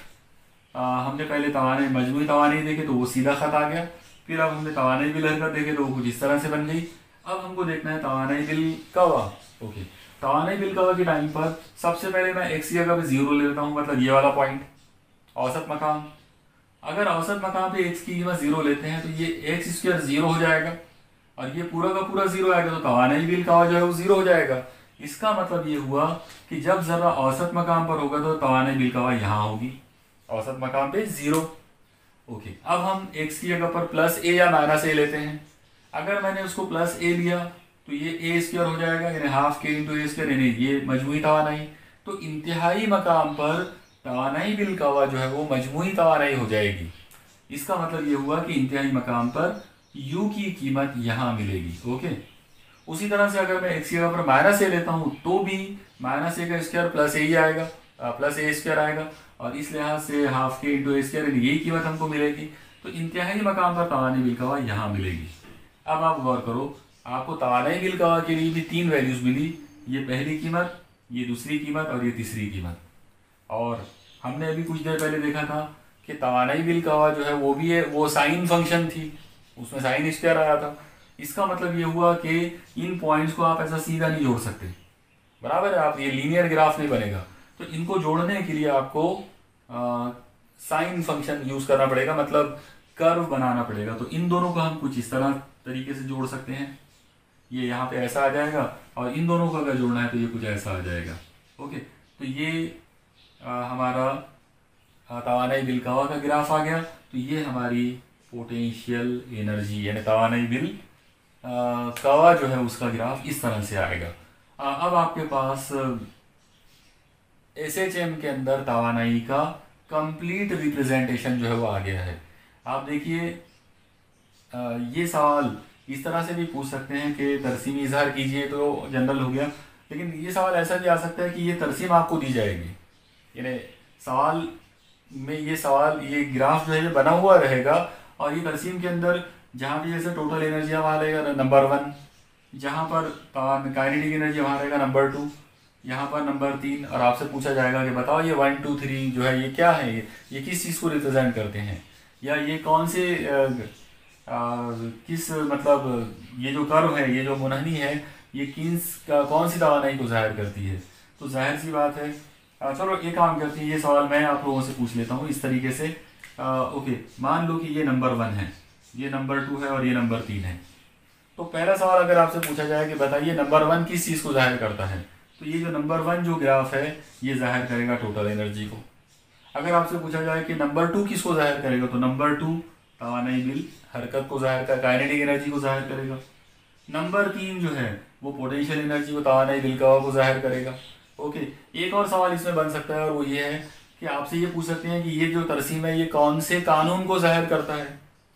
हमने पहले तवानाई मजमूई तवानाई देखे तो वो सीधा खत आ गया, फिर अब हमने तवानाई बिल हरकत देखे तो वो कुछ इस तरह से बन गई। अब हमको देखना है तवानाई बिल कवा। ओके, तवानाई बिल कवा के टाइम पर सबसे पहले मैं एक्स की जगह पे जीरो ले लेता हूँ, मतलब ये वाला पॉइंट औसत मकाम। अगर औसत मकाम पे एक्स की कीमत जीरो लेते हैं तो ये एक्स स्क्वायर जीरो हो जाएगा और ये पूरा का पूरा जीरो आएगा, तो तवानाई बिल कवा जो है वो जीरो हो जाएगा। इसका मतलब ये हुआ कि जब जरा औसत मकाम पर होगा तो तवानाई बिल कवा यहाँ होगी, औसत मकाम पे जीरो। ओके, अब हम एक्स की जगह पर प्लस ए या माइनस ए लेते हैं। अगर मैंने उसको प्लस ए लिया तो ये ए स्क्वायर हो जाएगा, यानी half k into a square, यानी ये मजमूई तवानाई। तो इंतहाई मकाम पर तवानाई बिल कवा जो है वो मजमूई तवानाई हो जाएगी। इसका मतलब ये हुआ कि इंतहाई मकाम पर यू की कीमत यहाँ मिलेगी। ओके, उसी तरह से अगर मैं एक्स की जगह पर माइनस ए लेता हूँ तो भी माइनस ए का स्क्वायर प्लस ए ही आएगा, प्लस ए स्क्वायर आएगा, और इस लिहाज से half k into a square यही कीमत हमको मिलेगी। तो इंतहाई मकाम पर तवानाई बिल कवा यहाँ मिलेगी। अब आप गौर करो, आपको तवानाई बिल कवा के लिए भी तीन वैल्यूज मिली, ये पहली कीमत, ये दूसरी कीमत और ये तीसरी कीमत। और हमने अभी कुछ देर पहले देखा था कि तवानाई बिल कवा जो है वो भी है, वो साइन फंक्शन थी, उसमें साइन स्क्वायर आया था। इसका मतलब ये हुआ कि इन पॉइंट्स को आप ऐसा सीधा नहीं जोड़ सकते, बराबर है, आप ये लीनियर ग्राफ नहीं बनेगा। तो इनको जोड़ने के लिए आपको साइन फंक्शन यूज करना पड़ेगा, मतलब कर्व बनाना पड़ेगा। तो इन दोनों को हम कुछ इस तरह तरीके से जोड़ सकते हैं, ये यहाँ पे ऐसा आ जाएगा, और इन दोनों को अगर जोड़ना है तो ये कुछ ऐसा आ जाएगा। ओके, तो ये हमारा तवानाई बिल कवा का ग्राफ आ गया। तो ये हमारी पोटेंशियल एनर्जी यानी तवानाई बिल कवा जो है उसका ग्राफ इस तरह से आएगा। अब आपके पास एसएचएम के अंदर तवानाई का कंप्लीट रिप्रेजेंटेशन जो है वो आ गया है। आप देखिए, ये सवाल इस तरह से भी पूछ सकते हैं कि तरसीमी इजहार कीजिए, तो जनरल हो गया, लेकिन ये सवाल ऐसा भी आ सकता है कि ये तरसीम आपको दी जाएगी, यानी सवाल में ये ग्राफ जो है बना हुआ रहेगा, और ये तरसीम के अंदर जहाँ भी जैसे टोटल एनर्जी वहाँ रहेगा नंबर 1, जहाँ पर काइनेटिक एनर्जी वहाँ रहेगा नंबर 2, यहाँ पर नंबर 3, और आपसे पूछा जाएगा कि बताओ ये 1 2 3 जो है ये क्या है, ये किस चीज़ को रिप्रेजेंट करते हैं, या ये कौन से किस मतलब ये जो कर्व है, ये जो मुनहनी है, ये कौन सी तवानाई को जाहिर करती है। तो जाहिर सी बात है, चलो एक काम करते हैं, ये सवाल मैं आप लोगों से पूछ लेता हूँ इस तरीके से। ओके, मान लो कि ये नंबर 1 है, ये नंबर 2 है और ये नंबर 3 है। तो पहला सवाल अगर आपसे पूछा जाए कि बताइए नंबर 1 किस चीज़ को जाहिर करता है, तो ये जो नंबर 1 जो ग्राफ है ये जाहिर करेगा टोटल एनर्जी को। अगर आपसे पूछा जाए कि नंबर 2 किसको जाहिर करेगा, तो नंबर 2 तवानाई बिल हरकत को जाहिर कर, काइनेटिक एनर्जी को जाहिर करेगा। नंबर 3 जो है वो पोटेंशियल एनर्जी को, तवानाई बिल कवा को जाहिर करेगा। ओके, एक और सवाल इसमें बन सकता है, और वो ये है कि आपसे ये पूछ सकते हैं कि ये जो तरसीम है ये कौन से कानून को जाहिर करता है,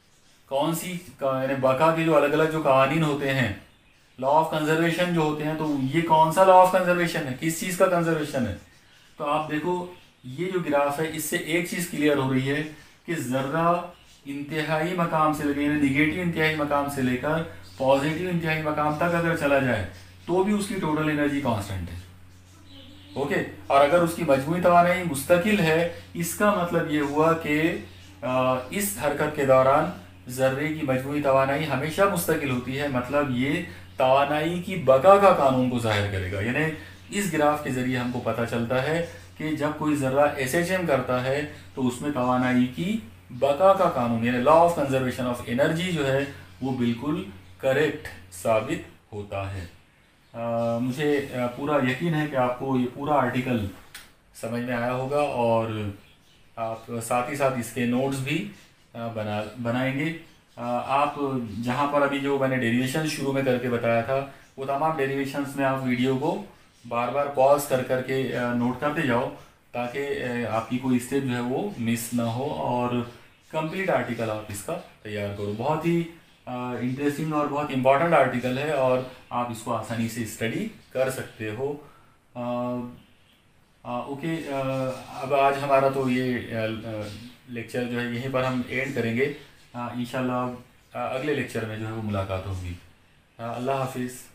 कौन सी यानी बका के जो अलग अलग जो कवानीन होते हैं, लॉ ऑफ कंजर्वेशन जो होते हैं, तो ये कौन सा लॉ ऑफ कंजर्वेशन है, किस चीज़ का कंजर्वेशन है। तो आप देखो ये जो ग्राफ है इससे एक चीज़ क्लियर हो रही है कि ज़र्रा इंतहाई मकाम से लेकर, यानी निगेटिव इंतहाई मकाम से लेकर पॉजिटिव इंतहाई मकाम तक अगर चला जाए तो भी उसकी टोटल एनर्जी कांस्टेंट है। ओके, और अगर उसकी मजमूई तवानाई मुस्तकिल है, इसका मतलब ये हुआ कि इस हरकत के दौरान ज़र्रे की मजमूई तवानाई हमेशा मुस्तकिल होती है। मतलब ये तवानाई की बका का कानून को ज़ाहिर करेगा। यानी इस ग्राफ के ज़रिए हमको पता चलता है कि जब कोई ज़र्रा SHM करता है तो उसमें तवानाई की बका का कानून यानी law of conservation of energy जो है वो बिल्कुल करेक्ट साबित होता है। मुझे पूरा यकीन है कि आपको ये पूरा आर्टिकल समझ में आया होगा और आप साथ ही साथ इसके नोट्स भी बनाएंगे। आप जहाँ पर अभी जो मैंने डेरिवेशन शुरू में करके बताया था वो तमाम डेरिवेशंस में आप वीडियो को बार बार पॉज कर करके नोट करते जाओ ताकि आपकी कोई स्टेप जो है वो मिस ना हो और कंप्लीट आर्टिकल आप इसका तैयार करो। बहुत ही इंटरेस्टिंग और बहुत इम्पॉर्टेंट आर्टिकल है और आप इसको आसानी से स्टडी कर सकते हो। ओके, अब आज हमारा तो ये लेक्चर जो है यहीं पर हम एंड करेंगे। इंशाल्लाह अगले लेक्चर में जो है वो मुलाकात होगी। अल्लाह हाफिज़।